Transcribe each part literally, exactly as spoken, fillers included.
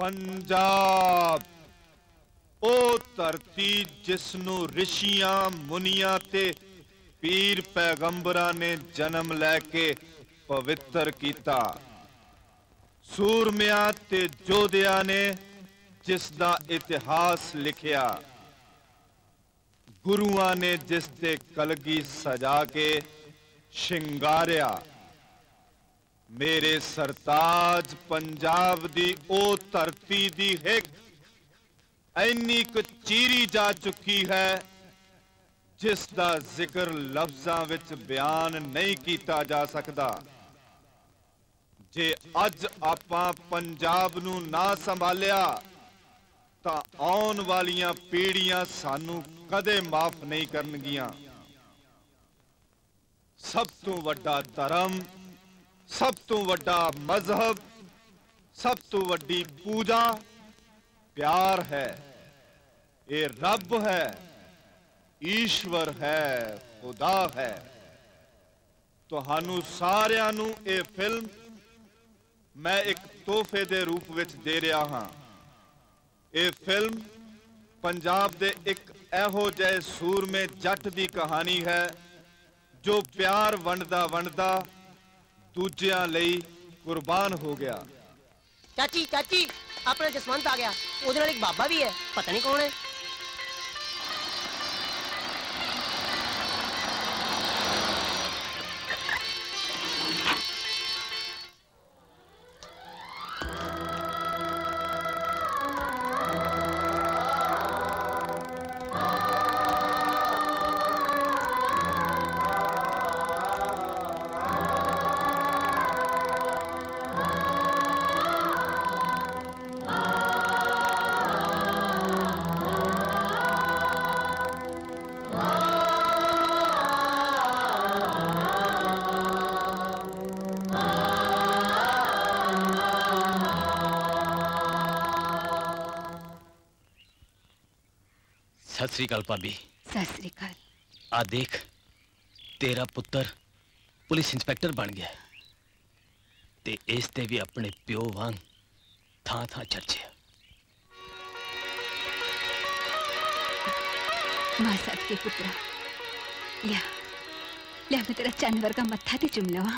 पंजाब ओ धरती जिसनू ऋषियां मुनियां ते पीर पैगंबरां ने जन्म लैके पवित्र कीता। सूरमियां ते जोधियां ने जिसदा इतिहास लिखिया। गुरुआं ने जिस ते कलगी सजा के शिंगारिया। मेरे सरताज पंजाब दी ओ धरती दी हिक इन्नी क चीरी जा चुकी है जिसदा जिक्र लफ्जां विच बयान नहीं किया जा सकता। जे अज आपां पंजाब नू ना संभालिया तां आउण वालियां पीढ़ियां सानू कदे माफ नहीं करनगियां। सब तो वड्डा धर्म, सब तो वड्डा मजहब, सब तो वड्डी पूजा प्यार है। ये रब है, ईश्वर है, खुदा है। तुहानू सारियां नू ये फिल्म मैं एक तोहफे दे रूप विच दे रहा हां। ये फिल्म पंजाब दे एक एहो जहे सूरमे जट दी कहानी है जो प्यार वंडदा वंडदा दूजियां लई कुर्बान हो गया। चाची चाची अपना जसवंत आ गया। उधर एक बाबा भी है, पता नहीं कौन है। सत श्री अकाल भाभी। सत श्री अकाल। आ देख तेरा पुत्र पुलिस इंस्पेक्टर बन गया ते इस ते भी अपने प्यो वांग थां थां चर्चे। मां साथ के पुत्रा लिया लिया मैं तेरा जानवर का मत्था ते चुम लवा।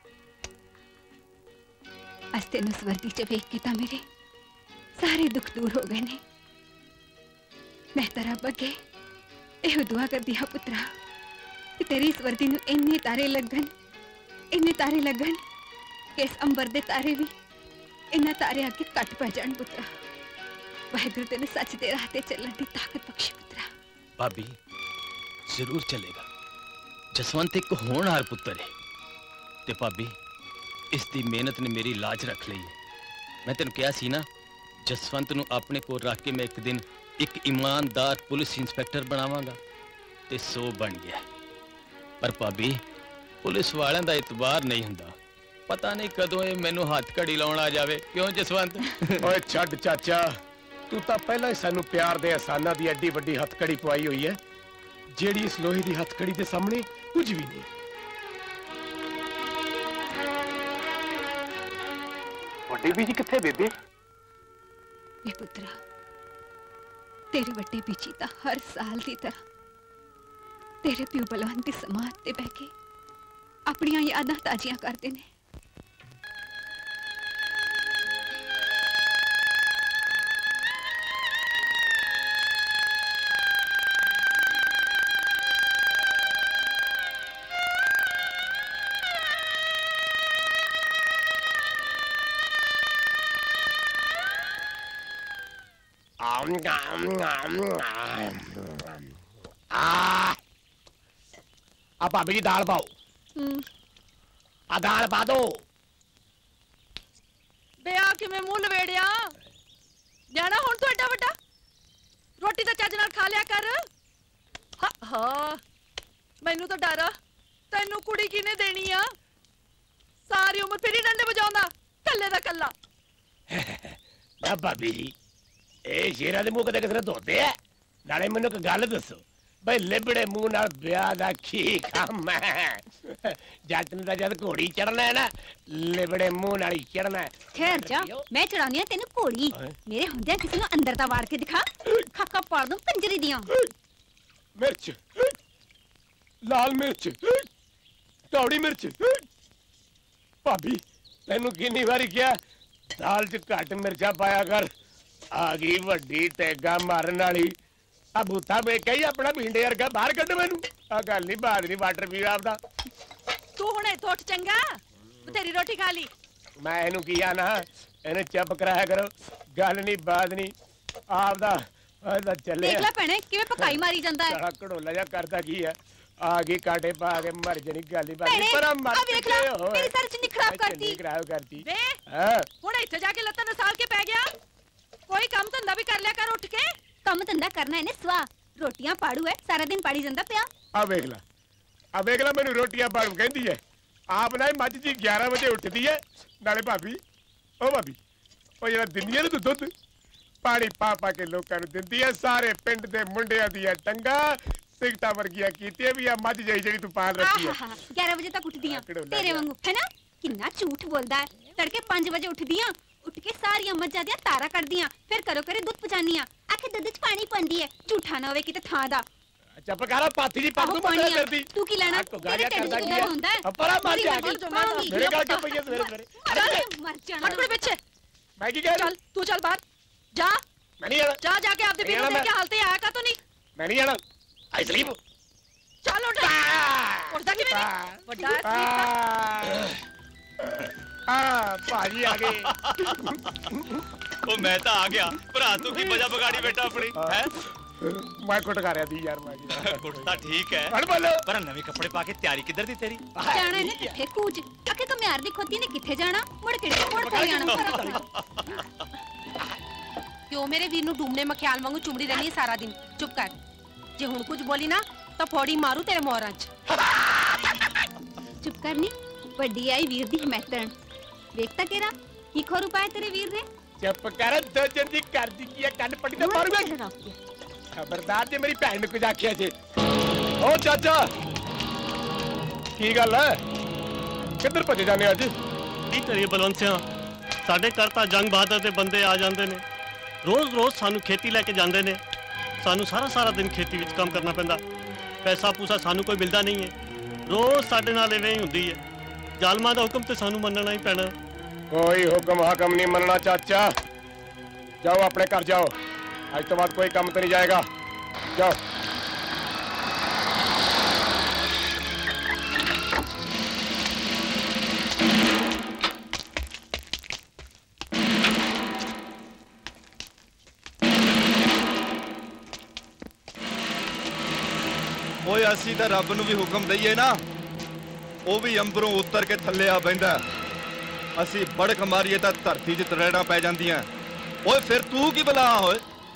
अज तेन उस वर्दी च वेख के तां मेरे सारे दुख दूर हो गए ने। मैं तेरा बगे यह दुआ कर दिया पुत्रा कि तेरी इस वर्दी नूं इन्ने तारे लगन इन्ने तारे लगन कि इस अंबर दे तारे भी इन्ना तारे आगे कट पै जान पुत्रा। वाहिगुरू तेन सच दे राह ते चलण दी ताकत बख्शे पुत्रा। भाभी जरूर चलेगा। जसवंत एक होनहार पुत्र है ते भाभी इसकी मेहनत ने मेरी लाज रख ली है। मैं तेन कहा सी ना जसवंत नूं अपने को रख के मैं एक दिन एक ईमानदार पुलिस इंस्पेक्टर बनावांगा ते सो बन गया। पर भाभी पुलिस वालों का इतबार नहीं हुंदा। पता नहीं कदों ये मैनू हाथ घड़ी लाउण आ जावे। क्यों जसवंत? ओए छड्ड चाचा, तू तो पहला ही सानू प्यार दे एहसानां दी एडी वड्डी हथकड़ी पवाई हुई है जेड़ी इस लोहे दी हथकड़ी दे सामने कुछ भी नहीं। वड्डे बीजी कित्थे बेबे? ये पुत्रा तेरे वड्डे बीजी ता हर साल की तरह तेरे प्यो बलवंत दी समाध ते बह के अपनियां यादां ताजियां करदे ने। आ भाभी जी दाल पाओ। आ दाल पा दो। बे आ कि मैं मुंह लवेड़िया जाना हुण तो एडा वड्डा रोटी तो चज नाल खा लिया कर। हा हा मैनू तो डर तैनू कुड़ी किने देनी आ। सारी उम्र फिर ही डंडे बजाउंदा कल्ले दा कल्ला। ना भाभी जी ए शेरा दे मुंह कदे किसने धोते है? नाले मैनू एक गल दसो बई लिबड़े मुंह नाल ब्याह दा की काम है। जट ने जद घोड़ी चढ़ना है ना लिबड़े मुंह नाल ही चढ़ना है। ठहर जा, मैं चढ़ानी है तेन घोड़ी। मेरे हुंदे किसी नु अंदर दा वाड़ के दिखा, खाका पाड़ दूं पंजरी दियां। मिर्च, लाल मिर्च, कौड़ी मिर्च। भाभी तेनू किन्नी बारी क्या दाल च घट मिर्चा पाया कर। आ गई वड्डी टैगा मारन वाली। आ बूथा वेख के ही अपना भींडे वर्गा बाहर कड्ड मैनू। आ गल नहीं बात नहीं वाटर पी आपदा। तू हुण इत्थों उठ चंगा, बथेरी रोटी खा ली। मैं इनू किया ना इन्हें चुप कराया करो, गल नहीं बात नहीं आपदा चले। देख ले भैणे किवें पकाई मारी जांदा है। सारा घड़ोला जा करदा की है। आ गई काटे पा के मर जनी गल ही बात भैणे, पर आ मर देख ले मेरी सारी चुन्नी खराब करती। चुन्नी खराब करती। वे हां हुण इत्थे जाके लत्तां नसाल के पै गया। कोई काम धंधा भी कर लिया कर उठ के। ਕੰਮ ਧੰਦਾ ਕਰਨਾ ਇਹਨੇ ਸਵਾ ਰੋਟੀਆਂ ਪਾੜੂ ਹੈ ਸਾਰਾ ਦਿਨ ਪਾੜੀ ਜਾਂਦਾ ਪਿਆ। आ वेख ला आ वेख ला मैनू रोटियां पाड़ू कहती है। आप ना मझ जी ग्यारह बजे उठती है नाले भाभी ओ भाभी ओ जरा दिंदी है ना तू दुध पानी पा पा के लोगों नू दिंदी है। सारे पिंड दे मुंडियां दियां टंगा सिगटा वर्गियां कीतियां भी आ मझ जई जेड़ी तू पाल रखी है। ਆਹਾ ਗਿਆਰਾਂ ਵਜੇ ਤੱਕ ਉੱਠਦੀ ਆ ਆਕੜੋ ਲੱਗ ਤੇਰੇ ਗਿਆ। ਵਾਂਗੂ ਹੈ ਨਾ। ਕਿੰਨਾ ਝੂਠ ਬੋਲਦਾ ਹੈ। ਤੜਕੇ ਪੰਜ ਵਜੇ ਉੱਠਦੀ ਆ, ਉੱਠ ਕੇ ਸਾਰੀਆਂ ਮੱਝਾਂ ਦੀਆਂ ਤਾਰਾਂ ਕੱਢਦੀਆਂ, ਫਿਰ ਕਰੋ ਕਰੇ ਦੁੱਧ ਪਚਾਨੀ ਆ। ਆਖੇ ਦੁੱਧ ਚ ਪਾਣੀ ਪਾਉਂਦੀ ਹੈ, ਝੂਠਾ ਨਾ ਹੋਵੇ ਕਿਤੇ ਥਾਂ ਦਾ। चुप कर पाथी जी पग ਆਹੋ तू ਪਾਣੀ मत ਆ, करदी। ਤੂੰ ਕੀ ਲੈਣਾ? तो ਤੇਰੇ ਢਿੱਡ ਚ ਗੁੱਦਾ ਹੁੰਦਾ ਹੈ। अब परा मर जा ਮਰ ਜਾਵਾਂਗੀ। मेरे गल के पईए सवेरे सवेरे ਚੱਲ ਮਰ ਜਾਣਾ। हट मेरे पीछे। मैं की कह चल तू चल बाहर जा मैं नहीं जाना जा जाके आपदे नहीं बीनू जाना देख के हालते आया का तो नहीं। मैं नहीं जाना आई स्लीप चल उठ उठदा किवें नहीं बड़ा आ भाजी आ गए। ओ मैं तो आ गया भरा, तू की मजा बगाड़ी बेटा अपनी है। मैं कुट कर रहा थी यार मैं कुटता ठीक है हट बोलो पर नवे कपड़े पा के तैयारी किधर दी तेरी। ਜਾਣਾ ਇਹਨੇ ਕਿੱਥੇ ਕੂਜ। ਆਖੇ ਕਮਿਆਰ ਦੀ ਖੋਤੀ ਨੇ ਕਿੱਥੇ ਜਾਣਾ, ਮੁੜ ਕੇ ਮੁੜ ਪੈ ਜਾਣਾ। क्यों मेरे वीर नु डूबने मख्याल वांगू चुमड़ी रहनी है सारा दिन। चुप कर, जे हुण कुछ बोली ना तो फोड़ी मारू तेरे मोहरां च। ਚੁੱਪ ਕਰਨੀ ਵੱਡੀ ਆਈ ਵੀਰ ਦੀ ਹਮੈਤਣ। ਵੇਖ ਤਾਂ ਤੇਰਾ ਕੀ ਖੋਰੂ ਪਾਇਆ ਤੇਰੇ ਵੀਰ ਨੇ। चुप कर दो जन दी कर दी की कंन पट्टी तो मारूंगा। खबरदार जे मेरी भैन ने कुछ आखिया जे। ओ चाचा की गल है किधर भजे जाने अज? की करिए बलवंत सिंह, साडे घर तां जंग बहादुर दे बंदे आ जांदे ने। रोज रोज सानू खेती लैके जांदे ने। सानू सारा सारा दिन खेती विच काम करना पैंदा। पैसा पूसा सानू कोई मिलदा नहीं है। रोज साडे नाल इवें ही हुंदी है। जालमां दा हुक्म ते सानू मनना ही पैना। कोई हुक्म हाकम नहीं मनना चाचा। जाओ अपने घर जाओ, आज तो बाद कोई काम तो नहीं जाएगा। जाओ ओए असी तो रब नूं भी हुक्म दईए ना, वो भी अंबरों उतर के थल्ले आ बहिंदा। असी बड़क मारीए तो धरती च तरैड़ां पै जांदियां। ओए फिर तू की बला होए?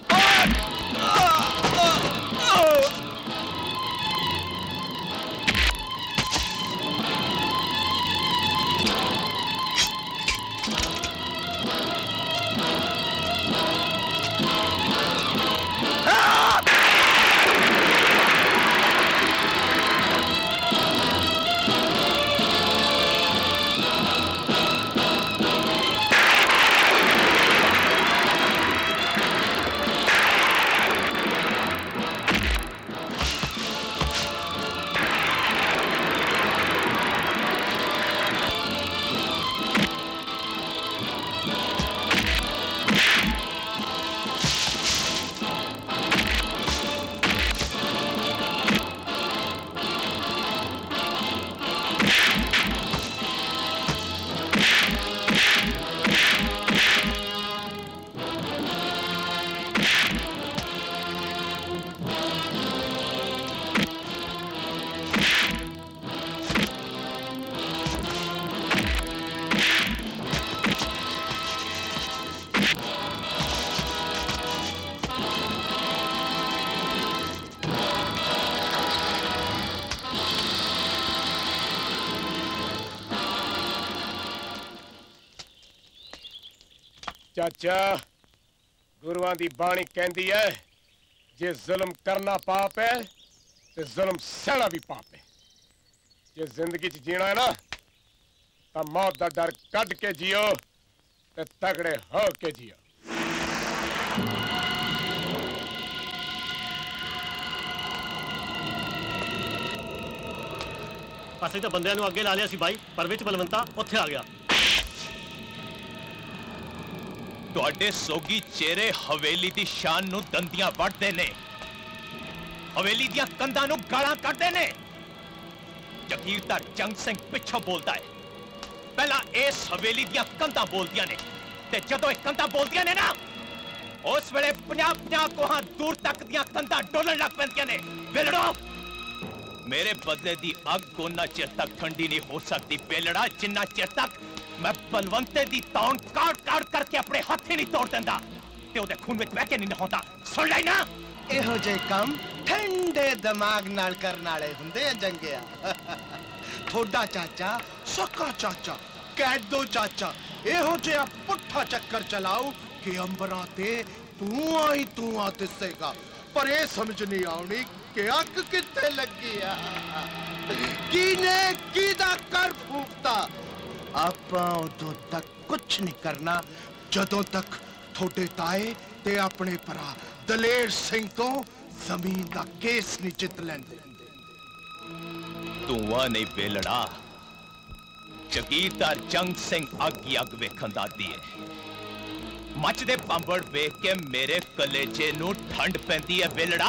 चाचा गुरुआं दी बाणी कहंदी है जे जुल्म करना पाप है ते जुल्म सहना भी पाप है। जे जिंदगी च जीना है ना तो मौत का डर कट के जियो ते तगड़े हो के जियो। ਅਸੀਂ ਤਾਂ ਬੰਦਿਆਂ ਨੂੰ ਅੱਗੇ ਲਾ ਲਿਆ ਸੀ ਬਾਈ, ਪਰ ਵਿੱਚ ਬਲਵੰਤਾ ਉੱਥੇ ਆ ਗਿਆ। ਤੁਹਾਡੇ ਸੋਗੀ ਚਿਹਰੇ ਹਵੇਲੀ ਦੀ ਸ਼ਾਨ ਨੂੰ ਦੰਦੀਆਂ ਵੱਢਦੇ ਨੇ, ਹਵੇਲੀ ਦੀਆਂ ਕੰਧਾਂ ਨੂੰ ਗਾਲਾਂ ਕੱਢਦੇ ਨੇ। ਜਗੀਰਦਾਰ ਜੰਗ ਸਿੰਘ ਪਿੱਛੋਂ ਬੋਲਦਾ ਹੈ, ਪਹਿਲਾਂ ਇਸ ਹਵੇਲੀ ਦੀਆਂ ਕੰਧਾਂ ਬੋਲਦੀਆਂ ਨੇ, ਤੇ ਜਦੋਂ ਇਹ ਕੰਧਾਂ ਬੋਲਦੀਆਂ ਨੇ ਨਾ ਉਸ ਵੇਲੇ ਪੰਜਾਹ ਪੰਜਾਹ ਕੋਹਾਂ ਦੂਰ ਤੱਕ ਦੀਆਂ ਕੰਧਾਂ ਡੋਲਣ ਲੱਗ ਪੈਂਦੀਆਂ ਨੇ। ਬੇਲੜੋ, मेरे बदले दी अग उन्ना चिर तक ठंडी नहीं हो सकती बेलड़ा, जिन्ना चिर तक मैं बलवंते दी तौन काट काट करके अपने हाथ ही नहीं तोड़ देंदा ते ओदे खून विच बह के नहीं नहांदा। सुन ले ना, इहो जे काम ठंडे दिमाग नाल करन वाले हुंदे आ जंगिया। थोड़ा चाचा सक्का चाचा कैदो चाचा इहो जे पुट्ठा चक्कर चलाओ कि अंबरां ते तू आई तू आ दिसेगा, पर ये समझ नहीं आउनी कि अग कित्थे लगी आ, कीने कीदा कर फूकता। आपां उदों तक कुछ नहीं करना जदों तक थोड़े ताए ते अपने भरा दलेर सिंह तो जमीन का केस नहीं जित लैंदे। तू आ नहीं बेलड़ा, जगीरदार जंग सिंह अग की अग वेखण दा दी है। मचदे पंबड़ वेख के मेरे कलेजे नू ठंड पैंदी है बेलड़ा।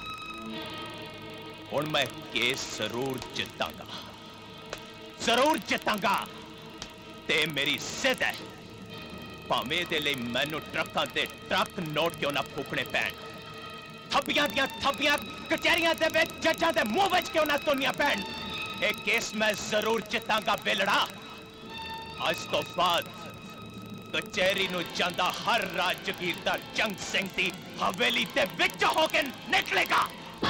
हुण मैं केस जरूर जितांगा, जरूर जितांगा ते मेरी जिद है, भावें दे लई मैनू ट्रकां ते ट्रक नोट क्यों ना फूकने पैण, थब्बियां दियां थब्बियां कचहरियां दे विच जज्जां दे मुंह विच क्यों ना तुनियां पैण, ये केस मैं जरूर जितांगा बेलड़ा। अज तो बाद कचहरी नू जांदा हर राज जगीरदार जंग सिंह दी हवेली दे विच हो के निकलेगा।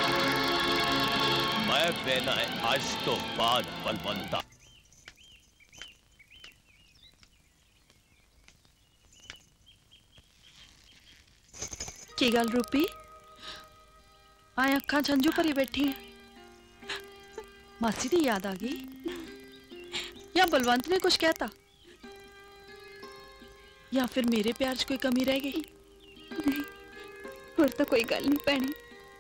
मैं बेना है आज तो बाद बलवंता। की गल रूपी, आए अखा झंझू भरी बैठी है, मासी दी याद आ गई या बलवंत ने कुछ कहता या फिर मेरे प्यार च कोई कमी रह गई? नहीं, और तो कोई गल नहीं पैनी,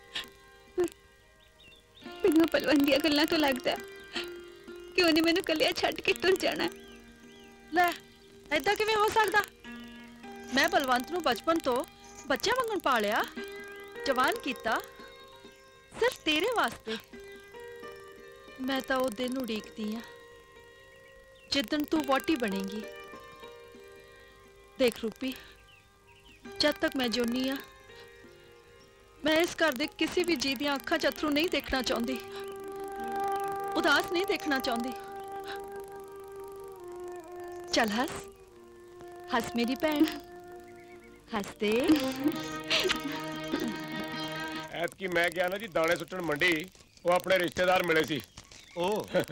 मैनू बलवंत दी गल्लां तो लगदा कि उन्हें मैनू कलिया छड्ड के तुर जाना। ले ऐदा किवें हो सकदा? मैं बलवंत नू बचपन तो बच्चा वांगण पालिया, जवान कीता सिर्फ तेरे वास्ते। मैं तो वो दिन उड़ीकदी हां जिदन तू वोटी बनेगी। देख रूपी, जब तक मैं जोनी हां मैं इस घर दे किसी भी जी दियां अखां च अथरू नहीं देखना चाहती, उदास नहीं देखना चाहती। चल हस हस मेरी भैन, हस दे। ऐतकी मैं गया ना जी दाने सुट्टन मंडी, वो अपने रिश्तेदार मिले सी। ओ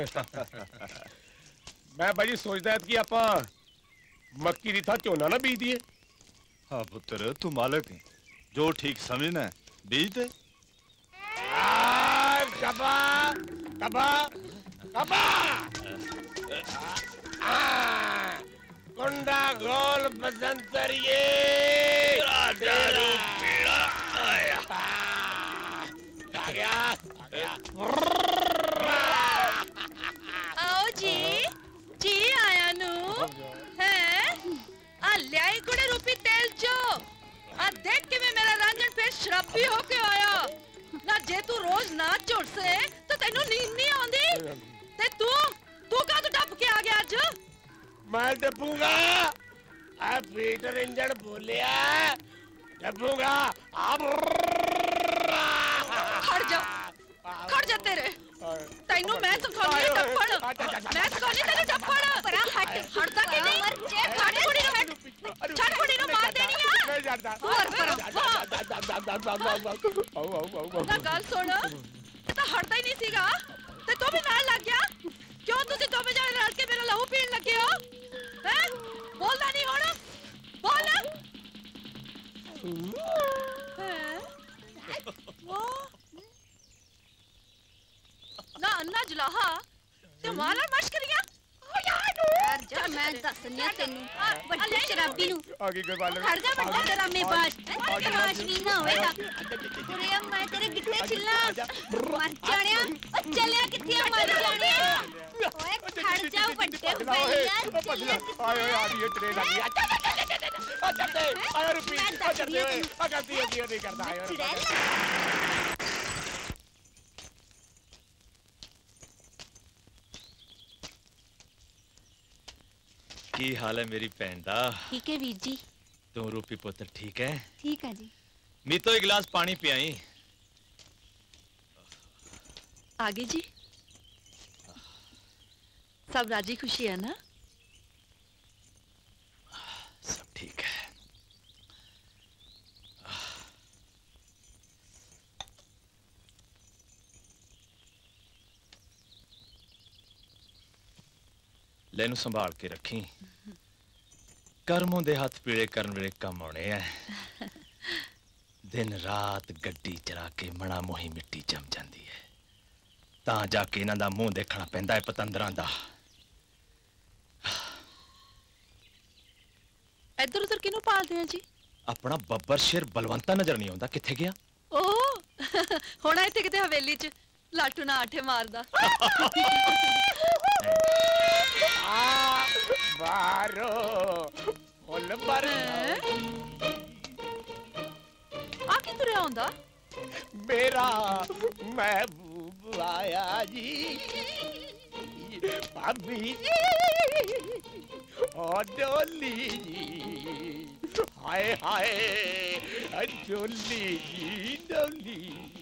मैं भाई जी सोचदा ऐतकी आपां मक्की दी थां झोना ना बीज दिए। हाँ पुत्र, तू मालिक है, जो ठीक समझना है बीज दे। कबा कबा कबा कुंडा गोल बसंतरिए दारू पीड़ा आया आ गया आ गया। आओ जी जी आया नू हैं आ ल्याई कुड़े रूपी तेल चो आ देख के मैं मेरा रांझन फिर शराबी होके आया ना। जे तू रोज ना झुलसे तो तेनू नींद नहीं आउंदी ते तू तू का तू डब के आ गया अज? मैं डबूंगा, आ पीटर इंजन बोलिया डबूंगा। खड़ जा खड़ जा तेरे, तैनू मैं सिखानी है डब्बड़, मैं सिखानी तेरे डब्बड़। परा हट, हटदा कि नहीं? छड़ कुड़ी नु हट, छड़ कुड़ी नु मार देनी है। और परा ना गल सुन, ता हटदा ही नहीं सीगा ते तू भी नाल लग गया। क्यों तुसी दोवे जाने लड़ के मेरा लहू पीण लगे हो? हैं बोलदा नहीं हुण, बोल। हैं वाह जलाहा ते माला मशकरियां यार जा मैं दसनिया तेनू बड़ी शराबी नु आगे कोई बाल खड़ जा बड़ा ड्रामेबाज तमाश भी ना होएगा पूरे मैं तेरे गिट्टे छिलना मर जानिया ओ चलिया किथे मर जानिया ओए खड़ जा बड्डे भैया चलिया आयो यार ये ट्रेन आ गई अच्छा अच्छा अच्छा आयो रुपी अच्छा दे अगर दियो दियो नहीं करता आयो की हाल है मेरी भैन दा? ठीक है वीर जी। तू रूपी पुत्र ठीक है? ठीक है जी। मी तो एक गिलास पानी पियाई। आगे जी सब राजी खुशी है ना? सब ठीक है। लेनू संभाल के रखी कर्मों दे हाथ पीड़े करन वेले कम आने हैं। दिन रात गड्डी चला के मना मोही मिट्टी जम जाती है तां जाके इन्हां दा मुंह देखना पैंदा है पतंदरां दा। इधर उधर किनू पालदे हैं जी? अपना बब्बर शेर बलवंता नजर नहीं आउंदा किथे गया? ओ होना इत्थे किते हवेली च लाटू ना आठे मारदा। बारो फुल पर आ कि तुरे आउंदा? मेरा महबूब आया जी भाभी जी ओ डोली जी हाय हाय डोली जी डोली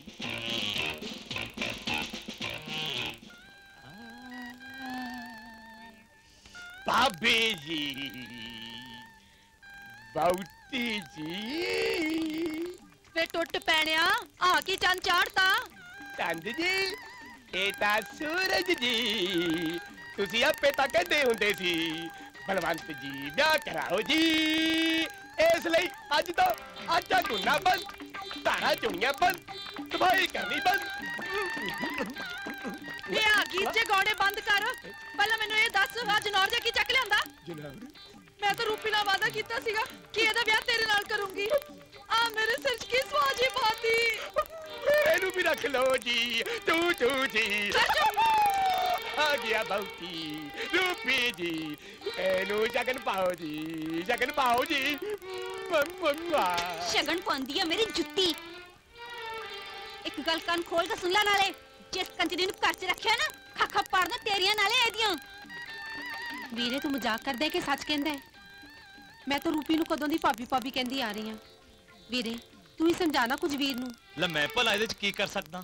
भाभी जी बाउटी जी वे टुट पैणिया आ की चंद चाड़ता चंद जी एता सूरज जी तुसी आपे ਤਾਂ ਕਹਿੰਦੇ ਹੁੰਦੇ ਸੀ ਬਲਵੰਤ ਜੀ ਵਿਆਹ ਕਰਾਓ ਜੀ ਇਸ ਲਈ ਅੱਜ ਤੋਂ ਆਟਾ ਗੁੰਨਾ ਬੰਦ ਧਾਰਾ ਚੁਣੀਆਂ ਬੰਦ ਸਫਾਈ ਕਰਨੀ ਬੰਦ ਵੇ ਆ ਗੀਤ ਜੇ ਗਾਉਣੇ ਬੰਦ ਕਰ ਪਹਿਲਾਂ ਮੈਨੂੰ ਇਹ ਦੱਸ ਅੱਜ ਨੌਰ ਜਾ ਕੀ ਚੱਕ ਲਿਆਂਦਾ? ਜਨਾਬ ਮੈਂ ਤਾਂ ਰੂਪੀ ਨਾਲ ਵਾਅਦਾ ਕੀਤਾ ਸੀਗਾ ਕਿ ਇਹਦਾ ਵਿਆਹ ਤੇਰੇ ਨਾਲ ਕਰੂੰਗੀ ਆ ਮੇਰੇ ਸਿਰ 'ਚ ਕੀ ਸਵਾਜੀ ਪਾਤੀ ਇਹਨੂੰ ਵੀ ਰੱਖ ਲਓ ਜੀ ਤੂੰ ਤੂੰ ਜੀ ਆ ਗਿਆ ਬਾਉਤੀ ਰੂਪੀ ਜੀ ਇਹਨੂੰ ਸ਼ਗਨ ਪਾਓ ਜੀ ਸ਼ਗਨ ਪਾਓ ਜੀ ਮੰਮਾ शगन पाउंदी है मेरी जुत्ती। एक गल कान खोल के सुन ला नाले जिस कंजरी नु घर च रखिया ना खा पाड़ दे तेरियां नाले एदियां। ਵੀਰੇ ਤੂੰ ਮਜ਼ਾਕ ਕਰਦਾ ਕਿ ਸੱਚ ਕਹਿੰਦਾ ਹੈ? ਮੈਂ ਤਾਂ ਰੂਪੀ ਨੂੰ ਕਦੋਂ ਦੀ ਭਾਬੀ ਭਾਬੀ ਕਹਿੰਦੀ ਆ ਰਹੀ ਹਾਂ। ਵੀਰੇ ਤੂੰ ਹੀ ਸਮਝਾਣਾ ਕੁਝ ਵੀਰ ਨੂੰ। ਲੈ ਮੈਂ ਭਲਾ ਇਹਦੇ ਚ ਕੀ ਕਰ ਸਕਦਾ?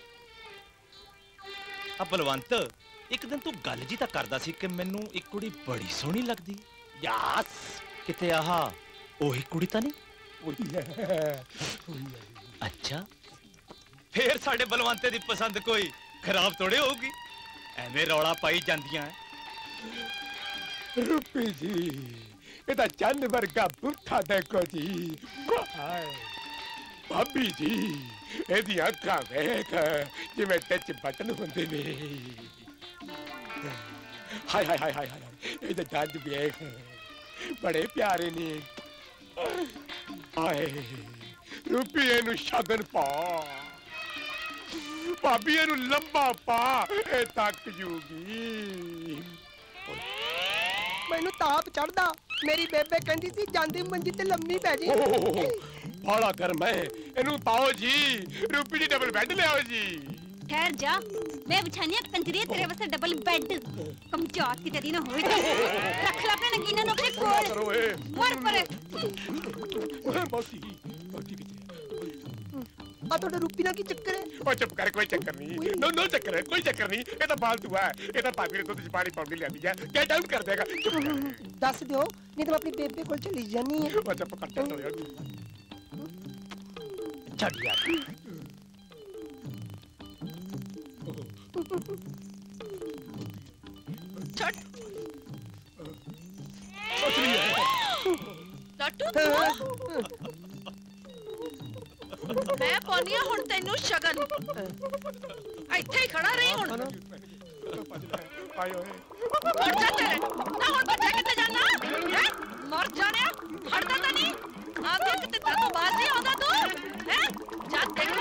ਆ ਬਲਵੰਤ ਇੱਕ ਦਿਨ ਤੂੰ ਗੱਲ ਜੀ ਤਾਂ ਕਰਦਾ ਸੀ ਕਿ ਮੈਨੂੰ ਇੱਕ ਕੁੜੀ ਬੜੀ ਸੋਹਣੀ ਲੱਗਦੀ। ਯਾਸ ਕਿਤੇ ਆਹ ਉਹੀ ਕੁੜੀ ਤਾਂ ਨਹੀਂ? ਉਹੀ ਹੈ ਉਹੀ ਹੈ ਅੱਛਾ ਫੇਰ ਸਾਡੇ ਬਲਵੰਤੇ ਦੀ ਪਸੰਦ ਕੋਈ ਖਰਾਬ ਥੋੜੇ ਹੋਊਗੀ ਐਵੇਂ ਰੌਲਾ ਪਾਈ ਜਾਂਦੀਆਂ। ਰੂਪੀ ਜੀ ਇਹਦਾ ਚੰਨ ਵਰਗਾ ਬੁੱਠਾ ਦੇਖੋ ਜੀ ਹਾਏ ਭਾਬੀ ਜੀ ਇਹਦੀਆਂ ਅੱਖਾਂ ਵੇਖ ਜਿਵੇਂ ਟੱਚ ਬਟਨ ਹੁੰਦੇ ਨੇ ਹਾਏ ਹਾਏ ਹਾਏ ਹਾਏ ਹਾਏ ਇਹਦੇ ਦੰਦ ਵੇਖ ਬੜੇ ਪਿਆਰੇ ਨੇ ਹਾਏ ਰੂਪੀ ਇਹਨੂੰ ਸ਼ਗਨ ਪਾ ਭਾਬੀ ਇਹਨੂੰ ਲੰਬਾ ਪਾ ਇਹ ਤੱਕ ਜੂਗੀ ਮੈਨੂੰ ਤਾਪ ਚੜਦਾ ਮੇਰੀ ਬੇਬੇ ਕਹਿੰਦੀ ਸੀ ਜਾਂਦੀ ਮੰਜੀ ਤੇ ਲੰਮੀ ਪੈ ਜੀ ਬਾਲਾ ਕਰ ਮੈਂ ਇਹਨੂੰ ਪਾਓ ਜੀ ਰੂਪੀ ਜੀ ਡਬਲ ਬੈੱਡ ਲਿਆਓ ਜੀ ठहर जा मैं बिछानी है कंजरी तेरे वास्ते डबल बेड कमजोर की तेरी ना होए रख ला अपने नगीना नु अपने कोल मर परे मौसी मौसी किथे ਆ ਤੁਹਾਡੇ ਰੂਪੀ ਨਾਲ ਕੀ ਚੱਕਰ ਹੈ? ओ चुप कर कोई चक्कर नहीं नो नो चक्कर है कोई चक्कर नहीं ये तो फालतू है ये तो भाभी ने दूध च पानी पाउंड लिया दिया गेट आउट कर देगा ਦੱਸ ਦਿਓ ਨਹੀਂ ਤਾਂ ਮੈਂ ਆਪਣੀ ਬੇਬੇ ਕੋਲ ਚਲੀ ਜਾਨੀ ਹੈ। ओ चुप कर चल यार ਛੱਡ ਯਾਰ ਛੱਡ असली है ਲੱਟੂ ਮੈਂ मैं पानी हुण तेनू शगन इत्थे ही खड़ा रही हुण मर जा तेरे ना हुण बच्चा किते जाना है मर जाने हटदा ता नहीं आ देख ते तो बाज नहीं आंदा तू हैं जा देख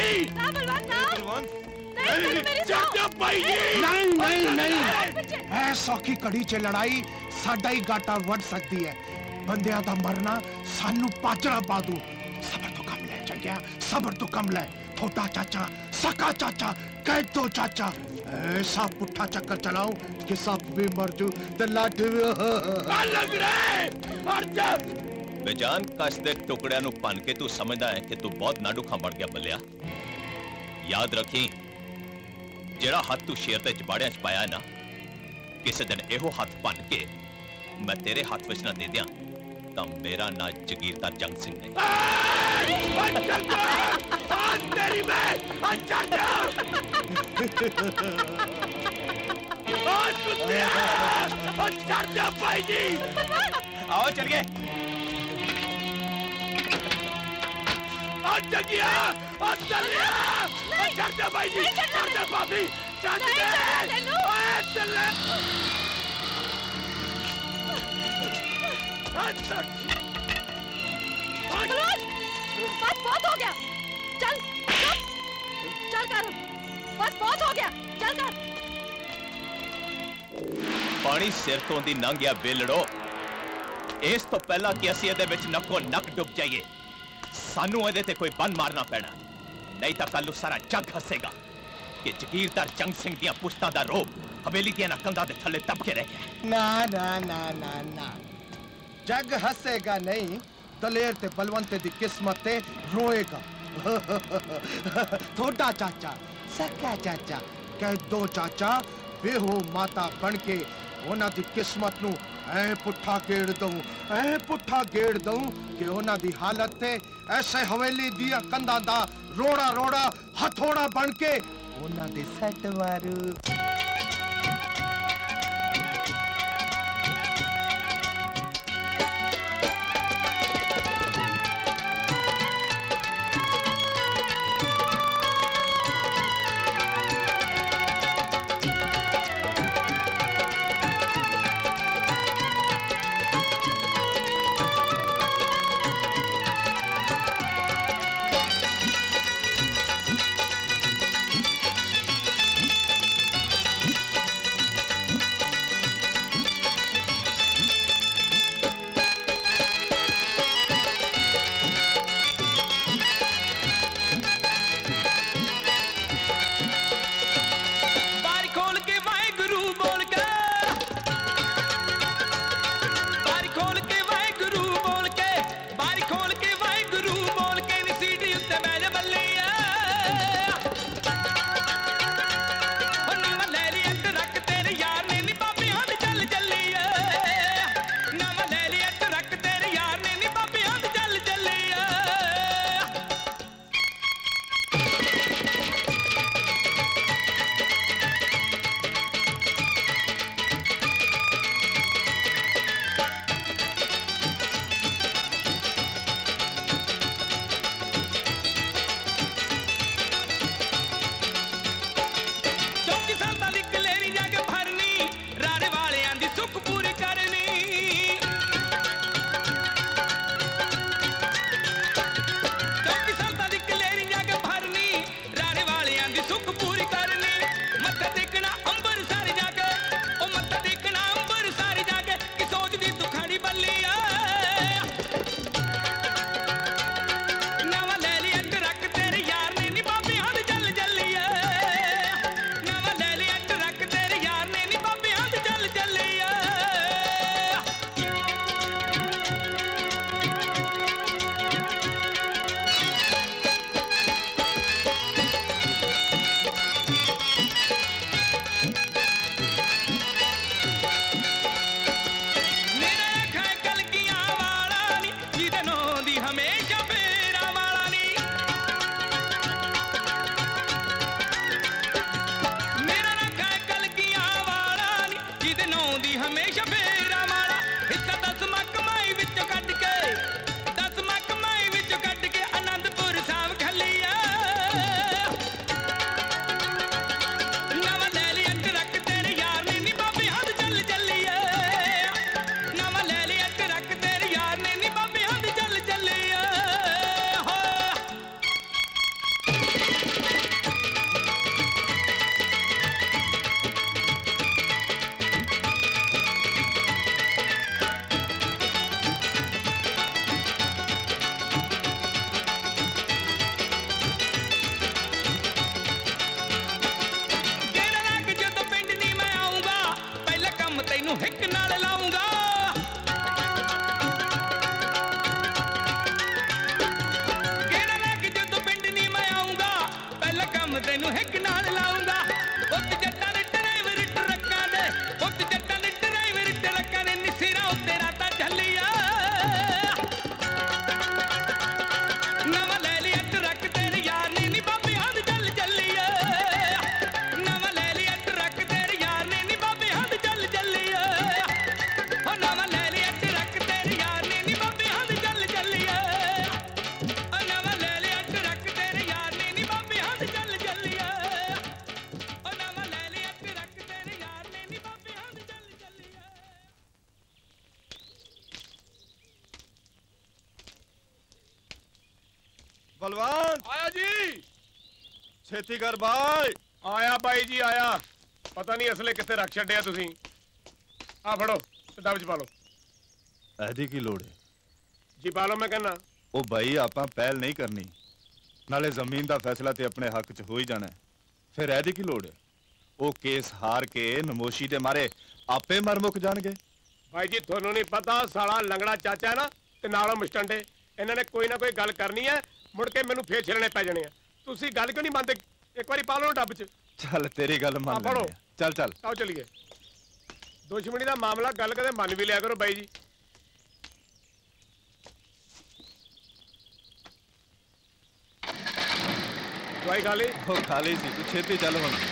नहीं ना बलवंत ना नहीं चाचा भाई जी नहीं नहीं नहीं ऐसा की कड़ी च लड़ाई साडा ही गाटा वड़ सकती है बंदियां दा मरना सानू पाचड़ा पा दू सबर तो कम ले चंगिया सबर तो कम ले थोड़ा चाचा सका चाचा कह दो चाचा ऐसा पुट्ठा चक्कर चलाऊं कि सब भी मर जू ते लाठी भी लग रहे अर्जन बेजान कस दे टुकड़ियां नु भन के तू समझदा है कि तू बहुत नाडुखा बन गया बल्लिया याद रखी जेड़ा हाथ तू शेर ते जबाड़ियां च पाया ना किसी दिन एहो हाथ भन के मैं तेरे हाथ विच ना दे दियां तां मेरा ना जगीरदार जंग सिंह नहीं तेरी मैं भाई जी आओ चलिए जगिया भाई जी भाभी बस बहुत हो गया चल चल कर बस बहुत हो गया चल कर पानी सिर तो दी लंघ गया बेलड़ो इस तो पहला कि असी ਇਹਦੇ ਵਿੱਚ ਨੱਕੋ ਨੱਕ ਡੁੱਬ ਜਾਈਏ ਸਾਨੂੰ ਇਹਦੇ ਤੇ ਕੋਈ ਬੰਨ ਮਾਰਨਾ ਪੈਣਾ ਨਹੀਂ ਤਾਂ ਕੱਲ ਨੂੰ ਸਾਰਾ ਜੱਗ ਹੱਸੇਗਾ ਕਿ ਜਗੀਰਦਾਰ ਜੰਗ ਸਿੰਘ ਦੀਆਂ ਪੁਸ਼ਤਾਂ ਦਾ ਰੋਬ ਹਵੇਲੀ ਦੀਆਂ ਕੰਧਾਂ ਦੇ ਥੱਲੇ ਦਬ ਕੇ ਰਹਿ ਗਿਆ ना ना ना ना ना जग हंसेगा नहीं दलेर ते बलवंत दी किस्मत ते रोएगा थोड़ा चाचा सका चाचा कह दो चाचा बेहो माता बन के ओना दी किस्मत नु ऐ पुट्ठा गेड़ दूं ऐ पुट्ठा गेड़ दूं कि ओना दी हालत ते ऐसे हवेली दिया कंधा दा रोड़ा रोड़ा हथौड़ा बन के ओना दे सट मारू ਕੰਮ ਤੈਨੂੰ ਹਿੱਕ ਨਾਲ ਲਾਉਂਗਾ ਉੱਤ ਜੱਟਾਂ ਦੇ ਡਰਾਈਵਰ ਟਰੱਕਾਂ ਦੇ ਉੱਤ ਜੱਟਾਂ ਦੇ ਡਰਾਈਵਰ ਟਰੱਕਾਂ ਦੇ ਨਿਸਿਰਾ ਉੱਤੇ ਰਾਤਾਂ ਚੱਲੀਆਂ ਨਵਾਂ ਲੈ ਲਿਆ ਟਰੱਕ ਤੇਰੇ ਯਾਰ ਨੇ ਨੀ ਬਾਬੇ ਹੱਦ ਚੱਲ ਚੱਲੀਏ ਨਵਾਂ ਲੈ ਲਿਆ ਟਰੱਕ ਤੇਰੇ ਯਾਰ ਨੇ ਨੀ ਬਾਬੇ ਹੱਦ ਚੱਲ ਚੱਲੀਏ ਹੋ ਨਵਾਂ ਲੈ ਲਿਆ ਟਰੱਕ ਤੇਰੇ ਯਾਰ ਨੇ ਨੀ ਬਾਬੇ ਹੱਦ ਚੱਲ ਚੱਲੀਏ ਹੋ ਨਵਾਂ ਲੈ ਲਿਆ ਟਰੱਕ ਤੇਰੇ ਯਾਰ ਨੇ ਨੀ ਬਾਬੇ ਹੱਦ ਚੱਲ ਚੱਲੀਏ ਹੋ ਨਵਾਂ ਲੈ ਲਿਆ ਟਰੱਕ ਤੇਰੇ ਯਾਰ ਨੇ ਨੀ ਬਾਬੇ ਹੱਦ ਚੱਲ ਚੱਲੀਏ बलवान आया जी। छेती कर भाई। आया भाई जी आया। पता नहीं असले कितने रख छड़िया तुसी। आ फड़ो ते डब च पा लो। ऐदी की लोड़ है जी पा लो मैं कहना। ओ भाई आपां पहल नहीं करनी नाले जमीन दा फैसला ते अपने हक च हो ही जाना है फिर ऐदी की लोड़ है ओ केस हार के नमोशी दे मारे आपे मर मुक जाणगे। भाई जी थोनों नहीं पता साला लंगड़ा चाचा है ना ते नालों मुस्टंडे इन्होंने कोई ना कोई गल करनी है मुड़ के मैनू फिर छिड़ने पै जाने तुसी गल क्यों नहीं मानते एक बारी पा लो डब च। चल तेरी गल मान पढ़ो चल चल आओ चलिए दुश्मनी का मामला गल कदे मन भी लिया करो बाई जी। दवाई खा ली ओ खा ली सी तू छेती चल हुण।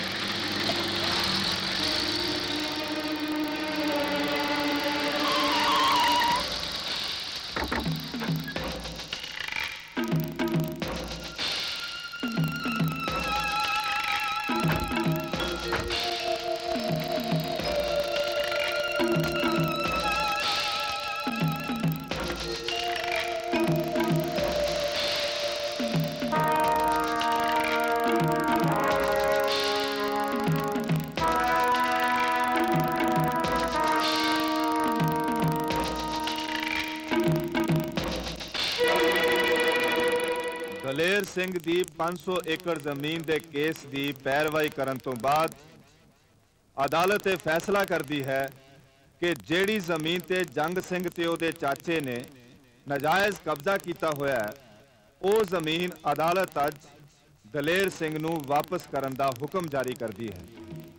ਦਲੇਰ ਸਿੰਘ ਦੀ ਪੰਜ ਸੌ ਏਕੜ ਜ਼ਮੀਨ ਦੇ ਕੇਸ ਦੀ ਪੈਰਵਾਈ ਕਰਨ ਤੋਂ ਬਾਅਦ ਅਦਾਲਤ ਇਹ ਫੈਸਲਾ ਕਰਦੀ ਹੈ ਕਿ ਜਿਹੜੀ ਜ਼ਮੀਨ ਤੇ ਜੰਗ ਸਿੰਘ ਤੇ ਉਹਦੇ ਚਾਚੇ ਨੇ ਨਾਜਾਇਜ਼ ਕਬਜ਼ਾ ਕੀਤਾ ਹੋਇਆ ਹੈ ਉਹ ਜ਼ਮੀਨ ਅਦਾਲਤ ਅੱਜ ਦਲੇਰ ਸਿੰਘ ਨੂੰ ਵਾਪਸ ਕਰਨ ਦਾ ਹੁਕਮ ਜਾਰੀ ਕਰਦੀ ਹੈ।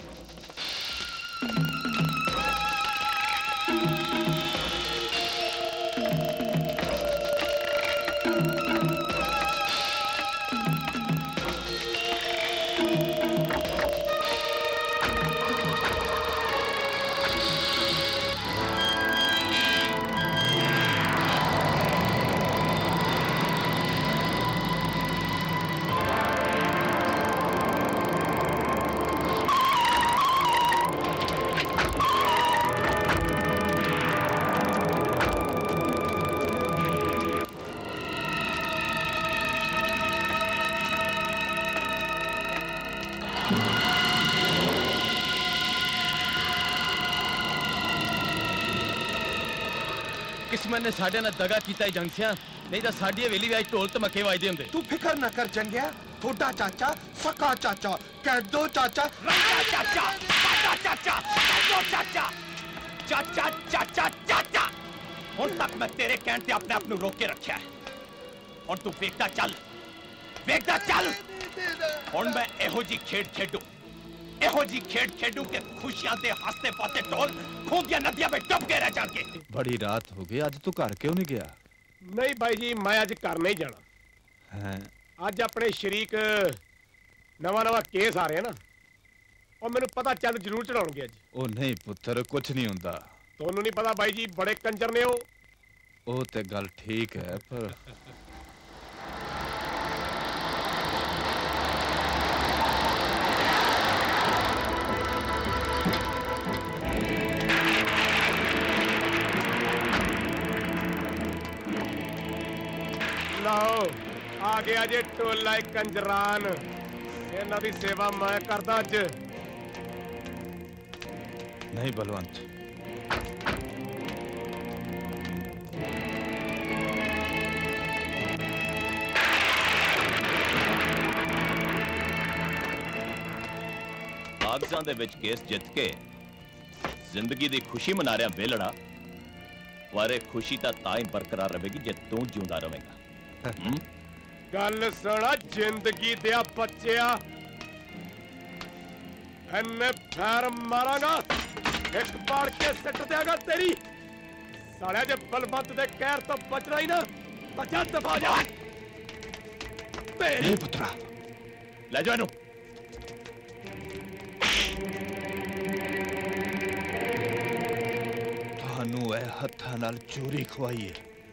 किस्मत ने साढ़े नाल दगा कीता ही जंग सिया नहीं तो साडी हवेली विच ढोल धमके वजदे हुंदे। तू फिकर ना कर जंगिया थोड़ा चाचा सका चाचा कैदो चाचा चाचा चाचा चाचा कैदो चाचा चाचा चाचा चाचा हुण तक मैं तेरे कहण ते अपने आप नूं रोक के रखिया है हुण तू वेखदा चल वेखदा चल हुण मैं इहो जी खेड खेडू इहो जी खेड खेडू के खुशियां दे हंसते पाते ढोल खूंगियां नदियां में डूब के रह जाके। बड़ी रात हो गई आज तू घर क्यों नहीं गया? नहीं भाई जी मैं अज घर नहीं जाना हैं अज अपने शरीक नवा नवा केस आ रहे हैं ना और मैनू पता चल जरूर चढ़ाउणगे अज। ओ नहीं पुत्र कुछ नहीं हुंदा। तोनू नहीं पता भाई जी बड़े कंजर ने ओ ते गल ठीक है पर लाओ आ गया जे टोला कंजरान इन्हां दी सेवा मैं करदा अज। नहीं बलवंत कागजां दे विच केस जित के जिंदगी दी खुशी मना रहा वेलड़ा पर खुशी तो तां ही बरकरार रहेगी जे तू जिंदा रहेगा। गल सुना जिंदगी दिया बच्चिया एने पैर मारांगा, एक बार के सट देगा तेरी। साले जे बलवंत दे कहर तो बचना ही ना, बचा दफा जा। तेरी पुत्रा ले जाओ। थानू ए हत्थां नाल चोरी खवाई है,